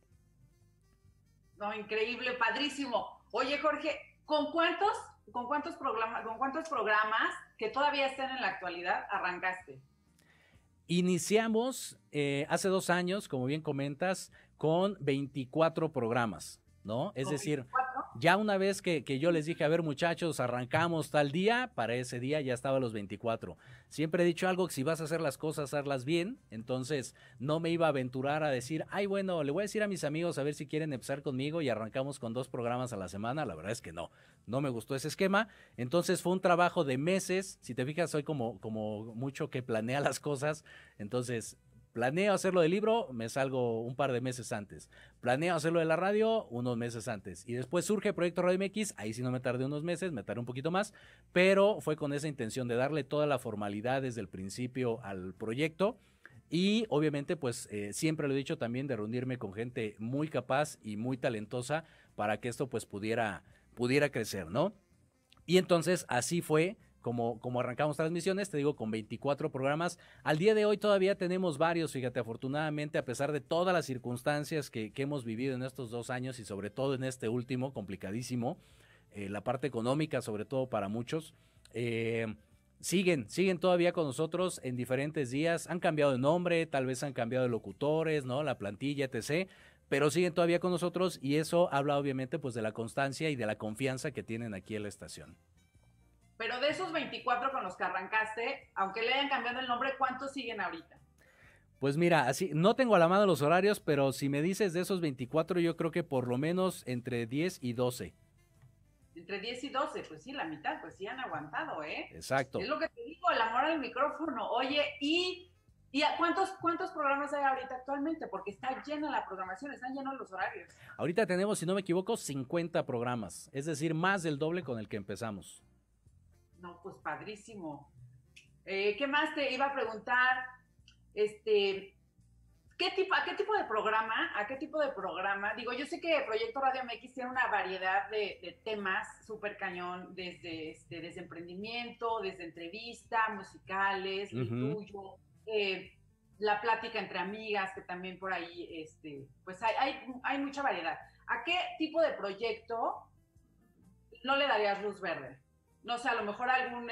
No, increíble, padrísimo. Oye, Jorge, ¿con cuántos programas que todavía están en la actualidad arrancaste? Iniciamos hace 2 años, como bien comentas, con 24 programas, ¿no? Es decir, 24. Ya una vez que yo les dije, a ver muchachos, arrancamos tal día, para ese día ya estaba los 24. Siempre he dicho algo, que si vas a hacer las cosas, hazlas bien. Entonces no me iba a aventurar a decir, ay bueno, le voy a decir a mis amigos a ver si quieren empezar conmigo y arrancamos con 2 programas a la semana. La verdad es que no me gustó ese esquema. Entonces fue un trabajo de meses. Si te fijas, soy como mucho que planea las cosas. Entonces planeo hacerlo del libro, me salgo un par de meses antes. Planeo hacerlo de la radio, unos meses antes. Y después surge Proyecto Radio MX, ahí sí no me tardé unos meses, me tardé un poquito más, pero fue con esa intención de darle toda la formalidad desde el principio al proyecto. Y obviamente, pues siempre lo he dicho también, de reunirme con gente muy capaz y muy talentosa para que esto pues pudiera crecer, ¿no? Y entonces así fue como arrancamos transmisiones, te digo, con 24 programas. Al día de hoy todavía tenemos varios, fíjate, afortunadamente, a pesar de todas las circunstancias que hemos vivido en estos 2 años y sobre todo en este último, complicadísimo, la parte económica sobre todo para muchos, siguen todavía con nosotros en diferentes días, han cambiado de nombre, tal vez han cambiado de locutores, ¿no? La plantilla, etc., pero siguen todavía con nosotros y eso habla obviamente pues de la constancia y de la confianza que tienen aquí en la estación. Pero de esos 24 con los que arrancaste, aunque le hayan cambiado el nombre, ¿cuántos siguen ahorita? Pues mira, así no tengo a la mano los horarios, pero si me dices de esos 24, yo creo que por lo menos entre 10 y 12. Entre 10 y 12, pues sí, la mitad, pues sí han aguantado, ¿eh? Exacto. Es lo que te digo, el amor al micrófono. Oye, ¿y cuántos programas hay ahorita actualmente? Porque está llena la programación, están llenos los horarios. Ahorita tenemos, si no me equivoco, 50 programas, es decir, más del doble con el que empezamos. No, pues padrísimo. ¿Qué más te iba a preguntar? ¿A qué tipo de programa? Digo, yo sé que Proyecto Radio MX tiene una variedad de temas súper cañón, desde emprendimiento, desde entrevista, musicales, el tuyo, la plática entre amigas, que también por ahí, pues hay mucha variedad. ¿A qué tipo de proyecto no le darías luz verde? No sé, a lo mejor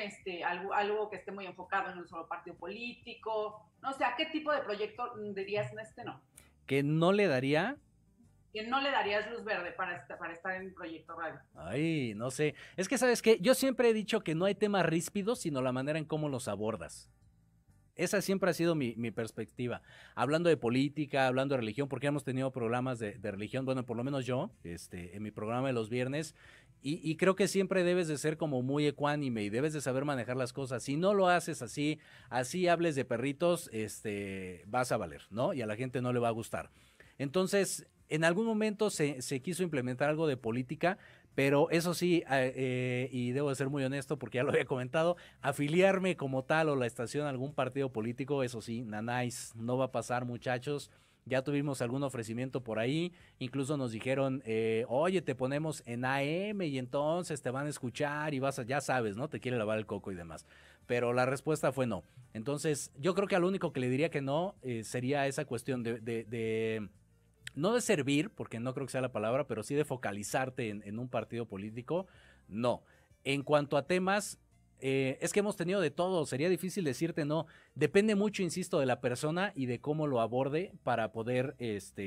algo que esté muy enfocado en un solo partido político. No sé, ¿a qué tipo de proyecto dirías no? ¿Que no le daría? Que no le darías luz verde para estar en Proyecto Radio. Ay, no sé. Es que, ¿sabes qué? Yo siempre he dicho que no hay temas ríspidos, sino la manera en cómo los abordas. Esa siempre ha sido mi perspectiva. Hablando de política, hablando de religión, porque hemos tenido programas de religión, bueno, por lo menos yo, en mi programa de los viernes, y creo que siempre debes de ser como muy ecuánime y debes de saber manejar las cosas. Si no lo haces así hables de perritos, vas a valer, ¿no? Y a la gente no le va a gustar. Entonces, en algún momento se quiso implementar algo de política, pero eso sí, y debo de ser muy honesto porque ya lo había comentado, afiliarme como tal o la estación a algún partido político, eso sí, nanáis, no va a pasar, muchachos. Ya tuvimos algún ofrecimiento por ahí, incluso nos dijeron, oye, te ponemos en AM y entonces te van a escuchar y ya sabes, ¿no? Te quiere lavar el coco y demás. Pero la respuesta fue no. Entonces, yo creo que al único que le diría que no sería esa cuestión de no de servir, porque no creo que sea la palabra, pero sí de focalizarte en un partido político, no. En cuanto a temas, es que hemos tenido de todo, sería difícil decirte no. Depende mucho, insisto, de la persona y de cómo lo aborde para poder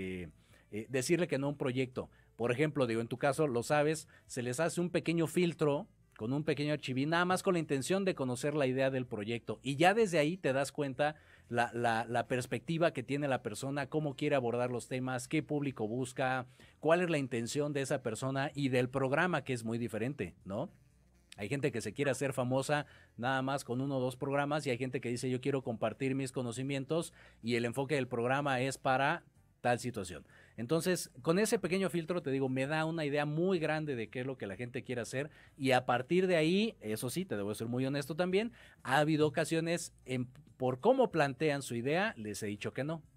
decirle que no a un proyecto. Por ejemplo, digo, en tu caso, lo sabes, se les hace un pequeño filtro con un pequeño archivín, nada más con la intención de conocer la idea del proyecto. Y ya desde ahí te das cuenta la perspectiva que tiene la persona, cómo quiere abordar los temas, qué público busca, cuál es la intención de esa persona y del programa, que es muy diferente, ¿no? Hay gente que se quiere hacer famosa nada más con 1 o 2 programas y hay gente que dice yo quiero compartir mis conocimientos y el enfoque del programa es para tal situación. Entonces, con ese pequeño filtro, te digo, me da una idea muy grande de qué es lo que la gente quiere hacer y a partir de ahí, eso sí, te debo ser muy honesto también, ha habido ocasiones por cómo plantean su idea, les he dicho que no.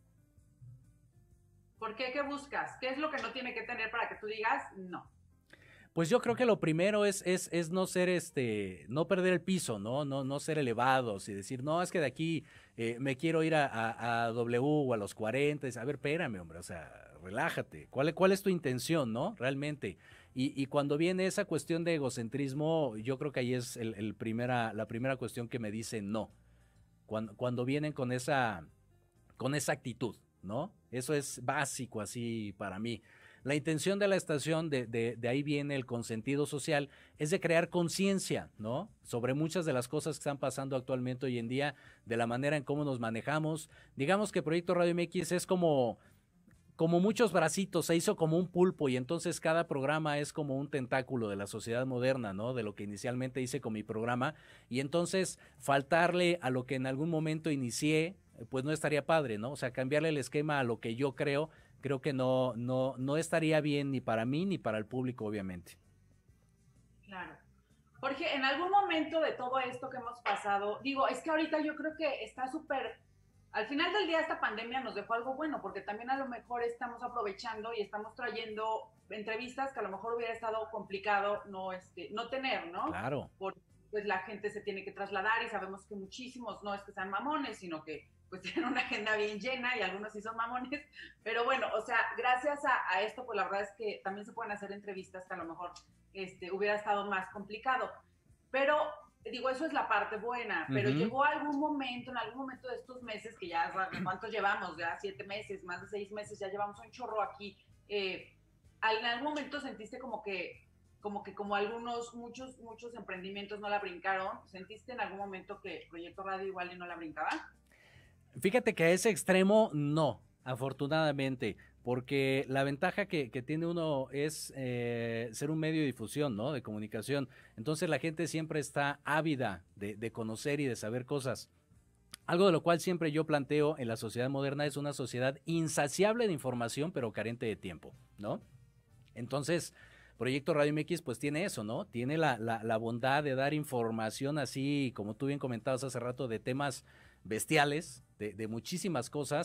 ¿Por qué? ¿Qué buscas? ¿Qué es lo que no tiene que tener para que tú digas no? Pues yo creo que lo primero es no ser no perder el piso, no ser elevados y decir, no, es que de aquí me quiero ir a W o a los 40, a ver, espérame, hombre, o sea, relájate, ¿cuál es tu intención, no? Realmente. Y cuando viene esa cuestión de egocentrismo, yo creo que ahí es la primera cuestión que me dice no. Cuando vienen con esa actitud, ¿no? Eso es básico así para mí. La intención de la estación, de ahí viene el consentido social, es de crear conciencia, ¿no? Sobre muchas de las cosas que están pasando actualmente hoy en día, de la manera en cómo nos manejamos. Digamos que Proyecto Radio MX es como muchos bracitos, se hizo como un pulpo y entonces cada programa es como un tentáculo de la sociedad moderna, ¿no? De lo que inicialmente hice con mi programa y entonces faltarle a lo que en algún momento inicié, pues no estaría padre, ¿no? O sea, cambiarle el esquema a lo que yo creo que no estaría bien ni para mí ni para el público, obviamente. Claro. Jorge, en algún momento de todo esto que hemos pasado, digo, es que ahorita yo creo que está súper, al final del día esta pandemia nos dejó algo bueno, porque también a lo mejor estamos aprovechando y estamos trayendo entrevistas que a lo mejor hubiera estado complicado no tener, ¿no? Claro. Porque pues la gente se tiene que trasladar y sabemos que muchísimos no es que sean mamones, sino que pues tienen una agenda bien llena y algunos sí son mamones, pero bueno, o sea, gracias a esto, pues la verdad es que también se pueden hacer entrevistas que a lo mejor hubiera estado más complicado, pero digo, eso es la parte buena, pero llegó en algún momento de estos meses, que ya, ¿cuántos llevamos? Ya 7 meses, más de 6 meses, ya llevamos un chorro aquí, en algún momento sentiste como muchos emprendimientos no la brincaron, ¿sentiste en algún momento que Proyecto Radio igual y no la brincaba? Fíjate que a ese extremo no, afortunadamente, porque la ventaja que tiene uno es ser un medio de difusión, ¿no? De comunicación. Entonces la gente siempre está ávida de conocer y de saber cosas. Algo de lo cual siempre yo planteo en la sociedad moderna es una sociedad insaciable de información, pero carente de tiempo, ¿no? Entonces, Proyecto Radio MX pues tiene eso, ¿no? Tiene la bondad de dar información así, como tú bien comentabas hace rato, de temas bestiales, de muchísimas cosas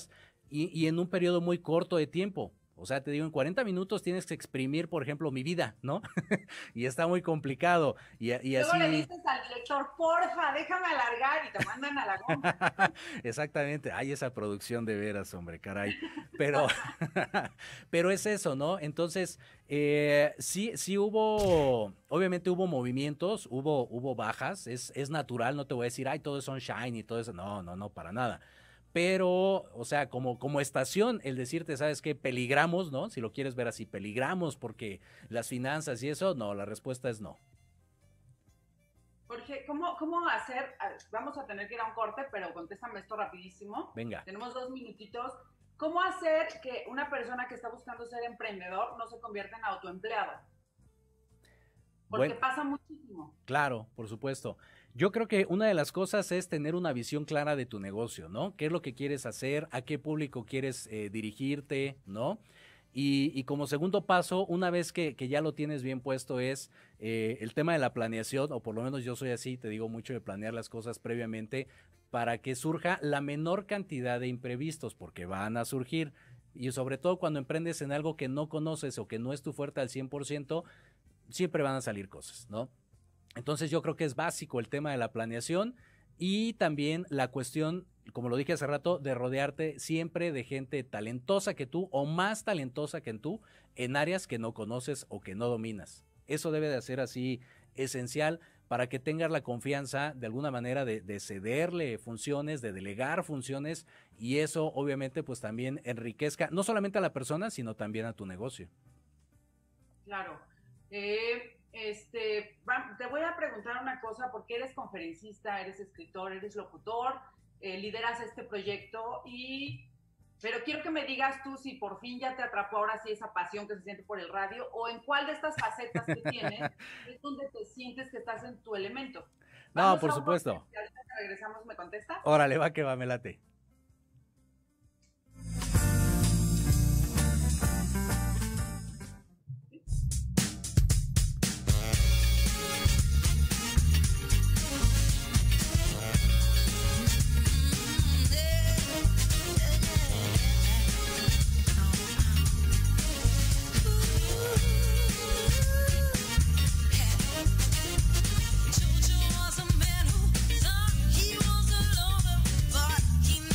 y en un periodo muy corto de tiempo. O sea, te digo, en 40 minutos tienes que exprimir, por ejemplo, mi vida, ¿no? Y está muy complicado. Y luego así... le dices al director, porfa, déjame alargar, y te mandan a la goma. Exactamente. Ay, esa producción de veras, hombre, caray. Pero, pero es eso, ¿no? Entonces, sí hubo, obviamente hubo movimientos, hubo bajas, es natural, no te voy a decir, ay, todo es sunshine y todo eso. No, para nada. Pero, o sea, como estación, el decirte, ¿sabes qué? Peligramos, ¿no? Si lo quieres ver así, peligramos porque las finanzas y eso, no, la respuesta es no. Jorge, ¿cómo hacer? Vamos a tener que ir a un corte, pero contéstame esto rapidísimo. Venga. Tenemos 2 minutitos. ¿Cómo hacer que una persona que está buscando ser emprendedor no se convierta en autoempleado? Porque pasa muchísimo. Claro, por supuesto. Yo creo que una de las cosas es tener una visión clara de tu negocio, ¿no? ¿Qué es lo que quieres hacer? ¿A qué público quieres dirigirte? ¿No? Y como segundo paso, una vez que ya lo tienes bien puesto, es el tema de la planeación, o por lo menos yo soy así, te digo mucho de planear las cosas previamente para que surja la menor cantidad de imprevistos, porque van a surgir. Y sobre todo cuando emprendes en algo que no conoces o que no es tu fuerte al 100%, siempre van a salir cosas, ¿no? Entonces yo creo que es básico el tema de la planeación y también la cuestión, como lo dije hace rato, de rodearte siempre de gente talentosa que tú o más talentosa que tú en áreas que no conoces o que no dominas. Eso debe de ser así esencial para que tengas la confianza de alguna manera de cederle funciones, de delegar funciones y eso obviamente pues también enriquezca no solamente a la persona sino también a tu negocio. Claro. Te voy a preguntar una cosa, porque eres conferencista, eres escritor, eres locutor, lideras este proyecto, pero quiero que me digas tú si por fin ya te atrapó ahora sí esa pasión que se siente por el radio, o en cuál de estas facetas que tienes es donde te sientes que estás en tu elemento. No, por supuesto. Ahorita que regresamos, ¿me contesta? Órale, va que va, me late. He was a lover, but he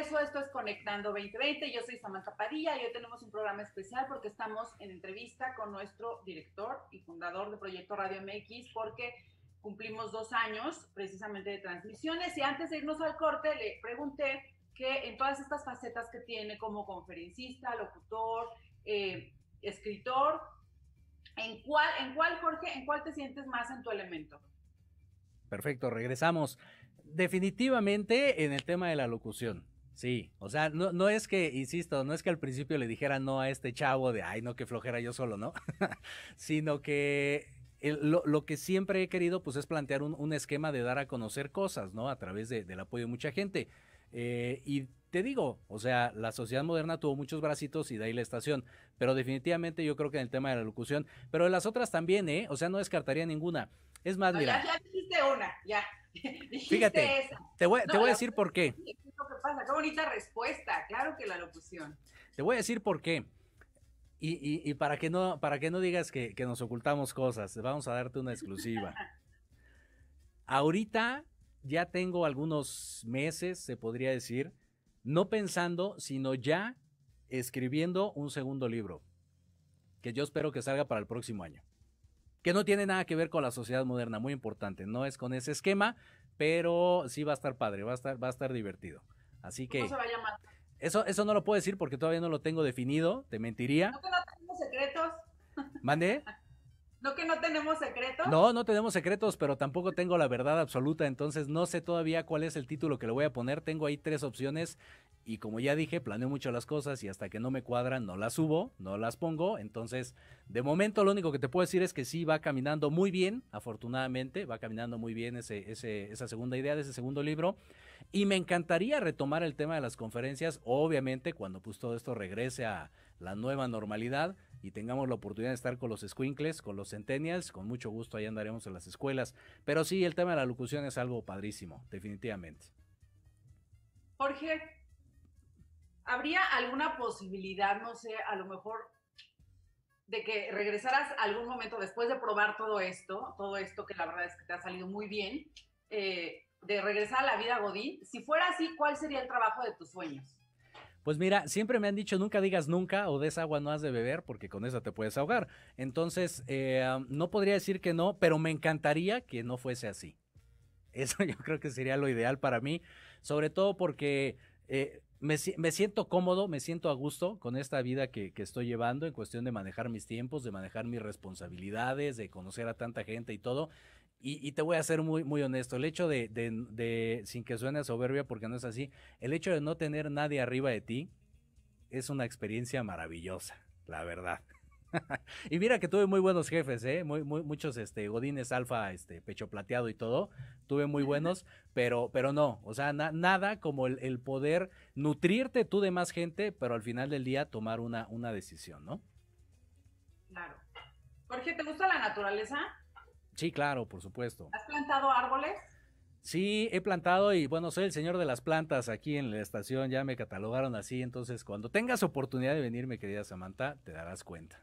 regreso, esto es Conectando 2020, yo soy Samantha Padilla y hoy tenemos un programa especial porque estamos en entrevista con nuestro director y fundador de Proyecto Radio MX porque cumplimos 2 años precisamente de transmisiones y antes de irnos al corte le pregunté que en todas estas facetas que tiene como conferencista, locutor, escritor, ¿en cuál, Jorge, en cuál te sientes más en tu elemento? Perfecto, regresamos. Definitivamente en el tema de la locución, sí, o sea, no es que, insisto, no es que al principio le dijera no a este chavo de, ay, no, qué flojera yo solo, ¿no? Sino que lo que siempre he querido, pues, es plantear un esquema de dar a conocer cosas, ¿no? A través del apoyo de mucha gente. Y te digo, o sea, la sociedad moderna tuvo muchos bracitos y de ahí la estación, pero definitivamente yo creo que en el tema de la locución, pero de las otras también, o sea, no descartaría ninguna. Es más, no, mira. Ya dijiste una, ya. Fíjate, esa. te voy a decir por qué. ¿Qué es lo que pasa? Qué bonita respuesta, claro que la locución. Te voy a decir por qué. Y para que no digas que nos ocultamos cosas, vamos a darte una exclusiva. Ahorita ya tengo algunos meses, se podría decir, no pensando, sino ya escribiendo un segundo libro, que yo espero que salga para el próximo año. Que no tiene nada que ver con la sociedad moderna, muy importante, no es con ese esquema, pero sí va a estar padre, va a estar divertido. Así que... ¿Cómo se va a llamar? Eso no lo puedo decir porque todavía no lo tengo definido, te mentiría. ¿No que no tenemos secretos? ¿Mande? ¿No que no tenemos secretos? No tenemos secretos, pero tampoco tengo la verdad absoluta, entonces no sé todavía cuál es el título que le voy a poner. Tengo ahí 3 opciones y como ya dije, planeo mucho las cosas y hasta que no me cuadran no las subo, no las pongo. Entonces, de momento lo único que te puedo decir es que sí va caminando muy bien, afortunadamente, va caminando muy bien esa segunda idea de ese segundo libro. Y me encantaría retomar el tema de las conferencias, obviamente, cuando pues todo esto regrese a la nueva normalidad y tengamos la oportunidad de estar con los squinkles, con los centennials, con mucho gusto ahí andaremos en las escuelas. Pero sí, el tema de la locución es algo padrísimo, definitivamente. Jorge, ¿habría alguna posibilidad, no sé, a lo mejor de que regresaras algún momento después de probar todo esto que la verdad es que te ha salido muy bien, de regresar a la vida Godín? Si fuera así, ¿cuál sería el trabajo de tus sueños? Pues mira, siempre me han dicho nunca digas nunca o des agua no has de beber porque con esa te puedes ahogar. Entonces, no podría decir que no, pero me encantaría que no fuese así. Eso yo creo que sería lo ideal para mí, sobre todo porque me siento cómodo, me siento a gusto con esta vida que estoy llevando en cuestión de manejar mis tiempos, de manejar mis responsabilidades, de conocer a tanta gente y todo. Y te voy a ser muy, muy honesto, el hecho de, sin que suene a soberbia porque no es así, el hecho de no tener nadie arriba de ti es una experiencia maravillosa, la verdad. Y mira que tuve muy buenos jefes, muchos godines alfa, pecho plateado y todo, tuve muy buenos, pero no, o sea, nada como el poder nutrirte tú de más gente, pero al final del día tomar una decisión, ¿no? Claro. Jorge, ¿te gusta la naturaleza? Sí, claro, por supuesto. ¿Has plantado árboles? Sí, he plantado y bueno, soy el señor de las plantas aquí en la estación, ya me catalogaron así, entonces cuando tengas oportunidad de venir, mi querida Samantha, te darás cuenta.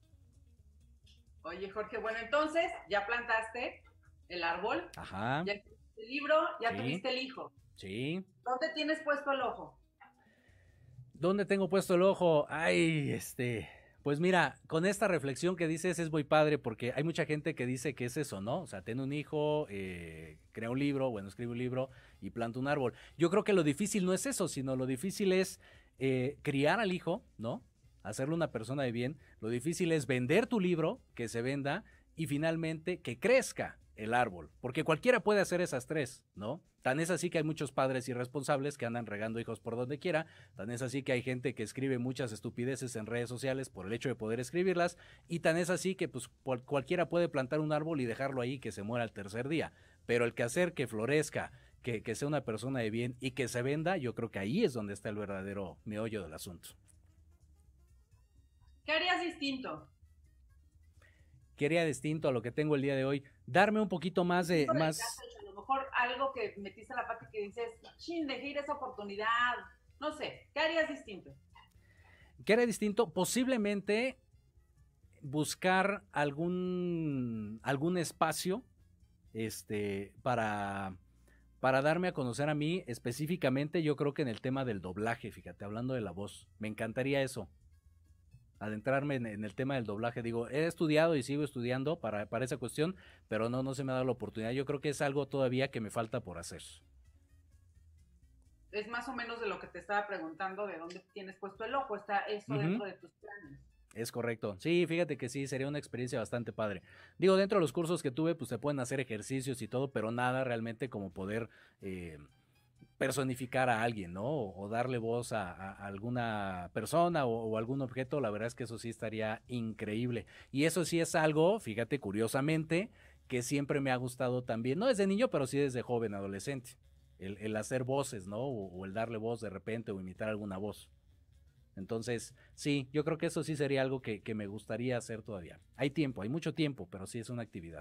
Oye, Jorge, bueno, entonces ya plantaste el árbol, ajá, ya tuviste el libro, ya sí, tuviste el hijo. Sí. ¿Dónde tienes puesto el ojo? ¿Dónde tengo puesto el ojo? Ay, pues mira, con esta reflexión que dices es muy padre porque hay mucha gente que dice que es eso, ¿no? O sea, tiene un hijo, crea un libro, bueno, escribe un libro y planta un árbol. Yo creo que lo difícil no es eso, sino lo difícil es criar al hijo, ¿no? Hacerlo una persona de bien. Lo difícil es vender tu libro, que se venda y finalmente que crezca el árbol, porque cualquiera puede hacer esas 3, ¿no? Tan es así que hay muchos padres irresponsables que andan regando hijos por donde quiera, tan es así que hay gente que escribe muchas estupideces en redes sociales por el hecho de poder escribirlas, y tan es así que pues cualquiera puede plantar un árbol y dejarlo ahí que se muera al tercer día, pero el que hacer que florezca, que sea una persona de bien y que se venda, yo creo que ahí es donde está el verdadero meollo del asunto. ¿Qué harías distinto? ¿Qué haría distinto a lo que tengo el día de hoy? Darme un poquito más de... A lo mejor algo que metiste a la pata y que dices, chin, dejé ir esa oportunidad. No sé, ¿qué harías distinto? ¿Qué haría distinto? Posiblemente buscar algún espacio para para darme a conocer a mí específicamente, yo creo que en el tema del doblaje, fíjate, hablando de la voz. Me encantaría eso, adentrarme en el tema del doblaje. Digo, he estudiado y sigo estudiando para esa cuestión, pero no se me ha dado la oportunidad. Yo creo que es algo todavía que me falta por hacer. Es más o menos de lo que te estaba preguntando, de dónde tienes puesto el ojo. ¿Está eso dentro de tus planes? Es correcto. Sí, fíjate que sí, sería una experiencia bastante padre. Digo, dentro de los cursos que tuve, pues se pueden hacer ejercicios y todo, pero nada realmente como poder personificar a alguien, ¿no? O darle voz a alguna persona o algún objeto. La verdad es que eso sí estaría increíble. Y eso sí es algo, fíjate, curiosamente, que siempre me ha gustado también. No desde niño, pero sí desde joven, adolescente. El hacer voces, ¿no? O el darle voz de repente o imitar alguna voz. Entonces, sí, yo creo que eso sí sería algo que me gustaría hacer todavía. Hay tiempo, hay mucho tiempo, pero sí es una actividad.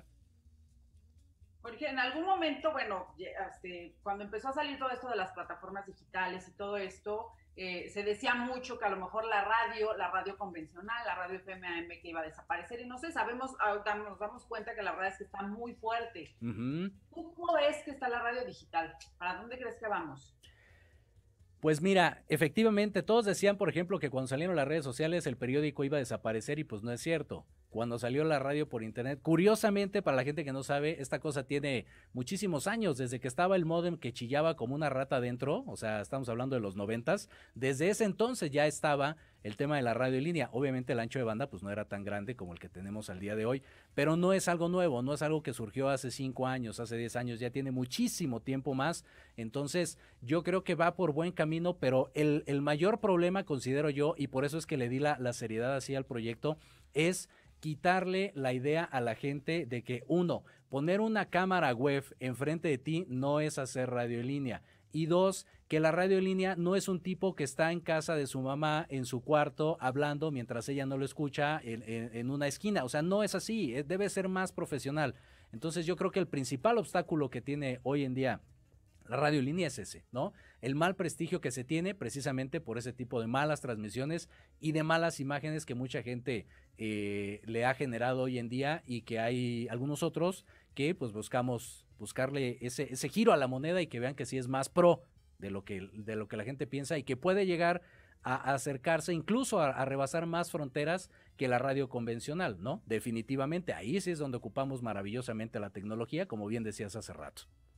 Porque en algún momento, bueno, cuando empezó a salir todo esto de las plataformas digitales y todo esto, se decía mucho que a lo mejor la radio convencional, la radio FM AM que iba a desaparecer, y no sé, nos damos cuenta que la verdad es que está muy fuerte. ¿Tú cómo ves que está la radio digital? ¿Para dónde crees que vamos? Pues mira, efectivamente, todos decían, por ejemplo, que cuando salieron las redes sociales el periódico iba a desaparecer y pues no es cierto. Cuando salió la radio por internet, curiosamente, para la gente que no sabe, esta cosa tiene muchísimos años, desde que estaba el módem que chillaba como una rata dentro, o sea, estamos hablando de los 90s, desde ese entonces ya estaba el tema de la radio en línea. Obviamente el ancho de banda pues no era tan grande como el que tenemos al día de hoy, pero no es algo nuevo, no es algo que surgió hace 5 años, hace 10 años, ya tiene muchísimo tiempo más. Entonces yo creo que va por buen camino, pero el mayor problema, considero yo, y por eso es que le di la seriedad así al proyecto, es quitarle la idea a la gente de que, uno, poner una cámara web enfrente de ti no es hacer radio en línea. Y dos, que la radio en línea no es un tipo que está en casa de su mamá, en su cuarto, hablando mientras ella no lo escucha en una esquina. O sea, no es así, debe ser más profesional. Entonces yo creo que el principal obstáculo que tiene hoy en día la radio en línea es ese, ¿no? El mal prestigio que se tiene precisamente por ese tipo de malas transmisiones y de malas imágenes que mucha gente le ha generado hoy en día, y que hay algunos otros que pues buscarle ese giro a la moneda y que vean que sí es más pro de lo que la gente piensa, y que puede llegar a acercarse incluso a rebasar más fronteras que la radio convencional, ¿no? Definitivamente, ahí sí es donde ocupamos maravillosamente la tecnología, como bien decías hace rato.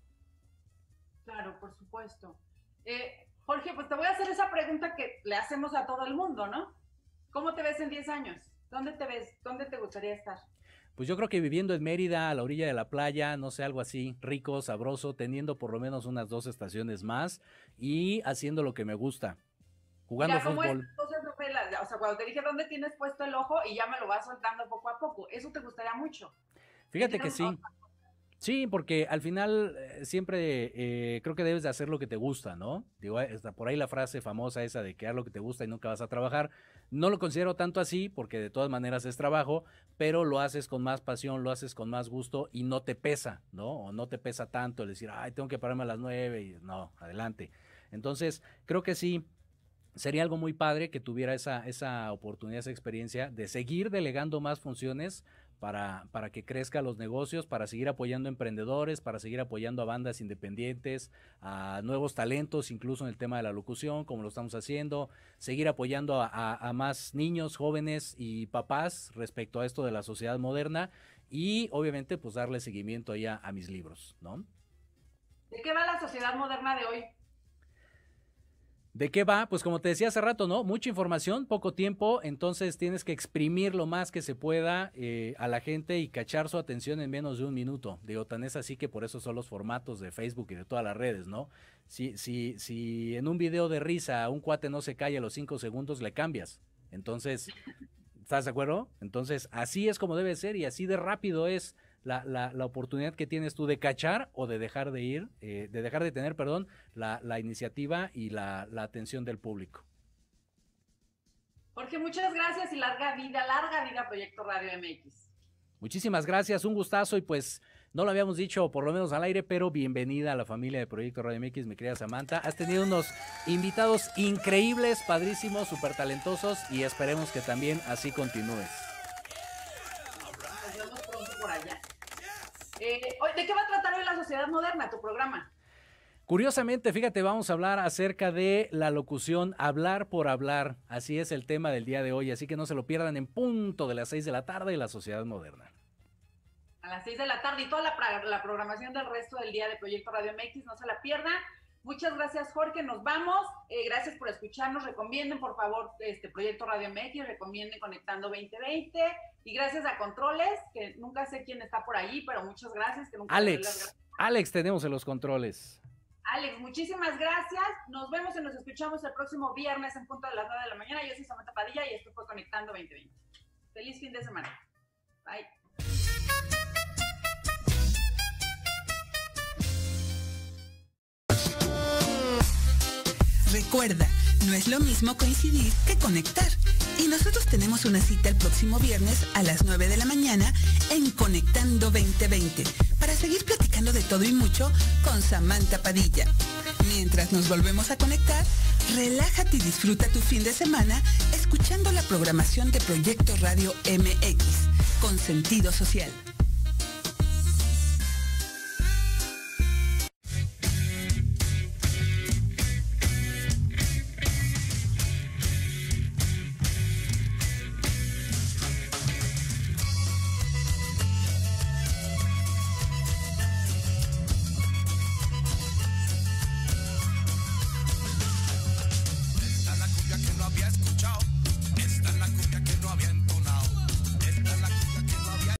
Claro, por supuesto. Jorge, pues te voy a hacer esa pregunta que le hacemos a todo el mundo, ¿no? ¿Cómo te ves en 10 años? ¿Dónde te ves? ¿Dónde te gustaría estar? Pues yo creo que viviendo en Mérida, a la orilla de la playa, no sé, algo así, rico, sabroso, teniendo por lo menos unas 2 estaciones más y haciendo lo que me gusta, jugando fútbol. O sea, cuando te dije dónde tienes puesto el ojo y ya me lo vas soltando poco a poco, ¿eso te gustaría mucho? Fíjate que sí. Sí, porque al final siempre creo que debes de hacer lo que te gusta, ¿no? Digo, está por ahí la frase famosa esa de que haz lo que te gusta y nunca vas a trabajar. No lo considero tanto así, porque de todas maneras es trabajo, pero lo haces con más pasión, lo haces con más gusto y no te pesa, ¿no? O no te pesa tanto el decir, ay, tengo que pararme a las 9 y no, adelante. Entonces, creo que sí. Sería algo muy padre que tuviera esa oportunidad, esa experiencia de seguir delegando más funciones para que crezcan los negocios, para seguir apoyando a emprendedores, para seguir apoyando a bandas independientes, a nuevos talentos, incluso en el tema de la locución, como lo estamos haciendo, seguir apoyando a más niños, jóvenes y papás respecto a esto de la sociedad moderna, y obviamente pues darle seguimiento allá a mis libros, ¿no? ¿De qué va la sociedad moderna de hoy? ¿De qué va? Pues como te decía hace rato, ¿no? Mucha información, poco tiempo, entonces tienes que exprimir lo más que se pueda a la gente y cachar su atención en menos de 1 minuto. Digo, tan es así que por eso son los formatos de Facebook y de todas las redes, ¿no? Si en un video de risa un cuate no se calla a los 5 segundos, le cambias. Entonces, ¿estás de acuerdo? Entonces, así es como debe ser y así de rápido es la oportunidad que tienes tú de cachar o de dejar de tener la iniciativa y la atención del público. Jorge, muchas gracias y larga vida Proyecto Radio MX. Muchísimas gracias, un gustazo, y pues no lo habíamos dicho por lo menos al aire, pero bienvenida a la familia de Proyecto Radio MX, mi querida Samantha. Has tenido unos invitados increíbles, padrísimos, súper talentosos, y esperemos que también así continúes. ¿De qué va a tratar hoy la sociedad moderna, tu programa? Curiosamente, fíjate, vamos a hablar acerca de la locución hablar por hablar. Así es el tema del día de hoy, así que no se lo pierdan en punto de las 6 de la tarde en La Sociedad Moderna. A las 6 de la tarde y toda la programación del resto del día de Proyecto Radio MX, no se la pierdan. Muchas gracias, Jorge, nos vamos. Gracias por escucharnos, recomienden por favor Proyecto Radio MX, recomienden Conectando 2020 y gracias a Controles, que nunca sé quién está por allí, pero muchas gracias. Que nunca Alex tenemos en los controles. Alex, muchísimas gracias. Nos vemos y nos escuchamos el próximo viernes en punto de las 9 de la mañana. Yo soy Samantha Padilla y esto fue Conectando 2020. Feliz fin de semana. Bye. Recuerda, no es lo mismo coincidir que conectar. Y nosotros tenemos una cita el próximo viernes a las 9 de la mañana en Conectando 2020 para seguir platicando de todo y mucho con Samantha Padilla. Mientras nos volvemos a conectar, relájate y disfruta tu fin de semana escuchando la programación de Proyecto Radio MX con sentido social.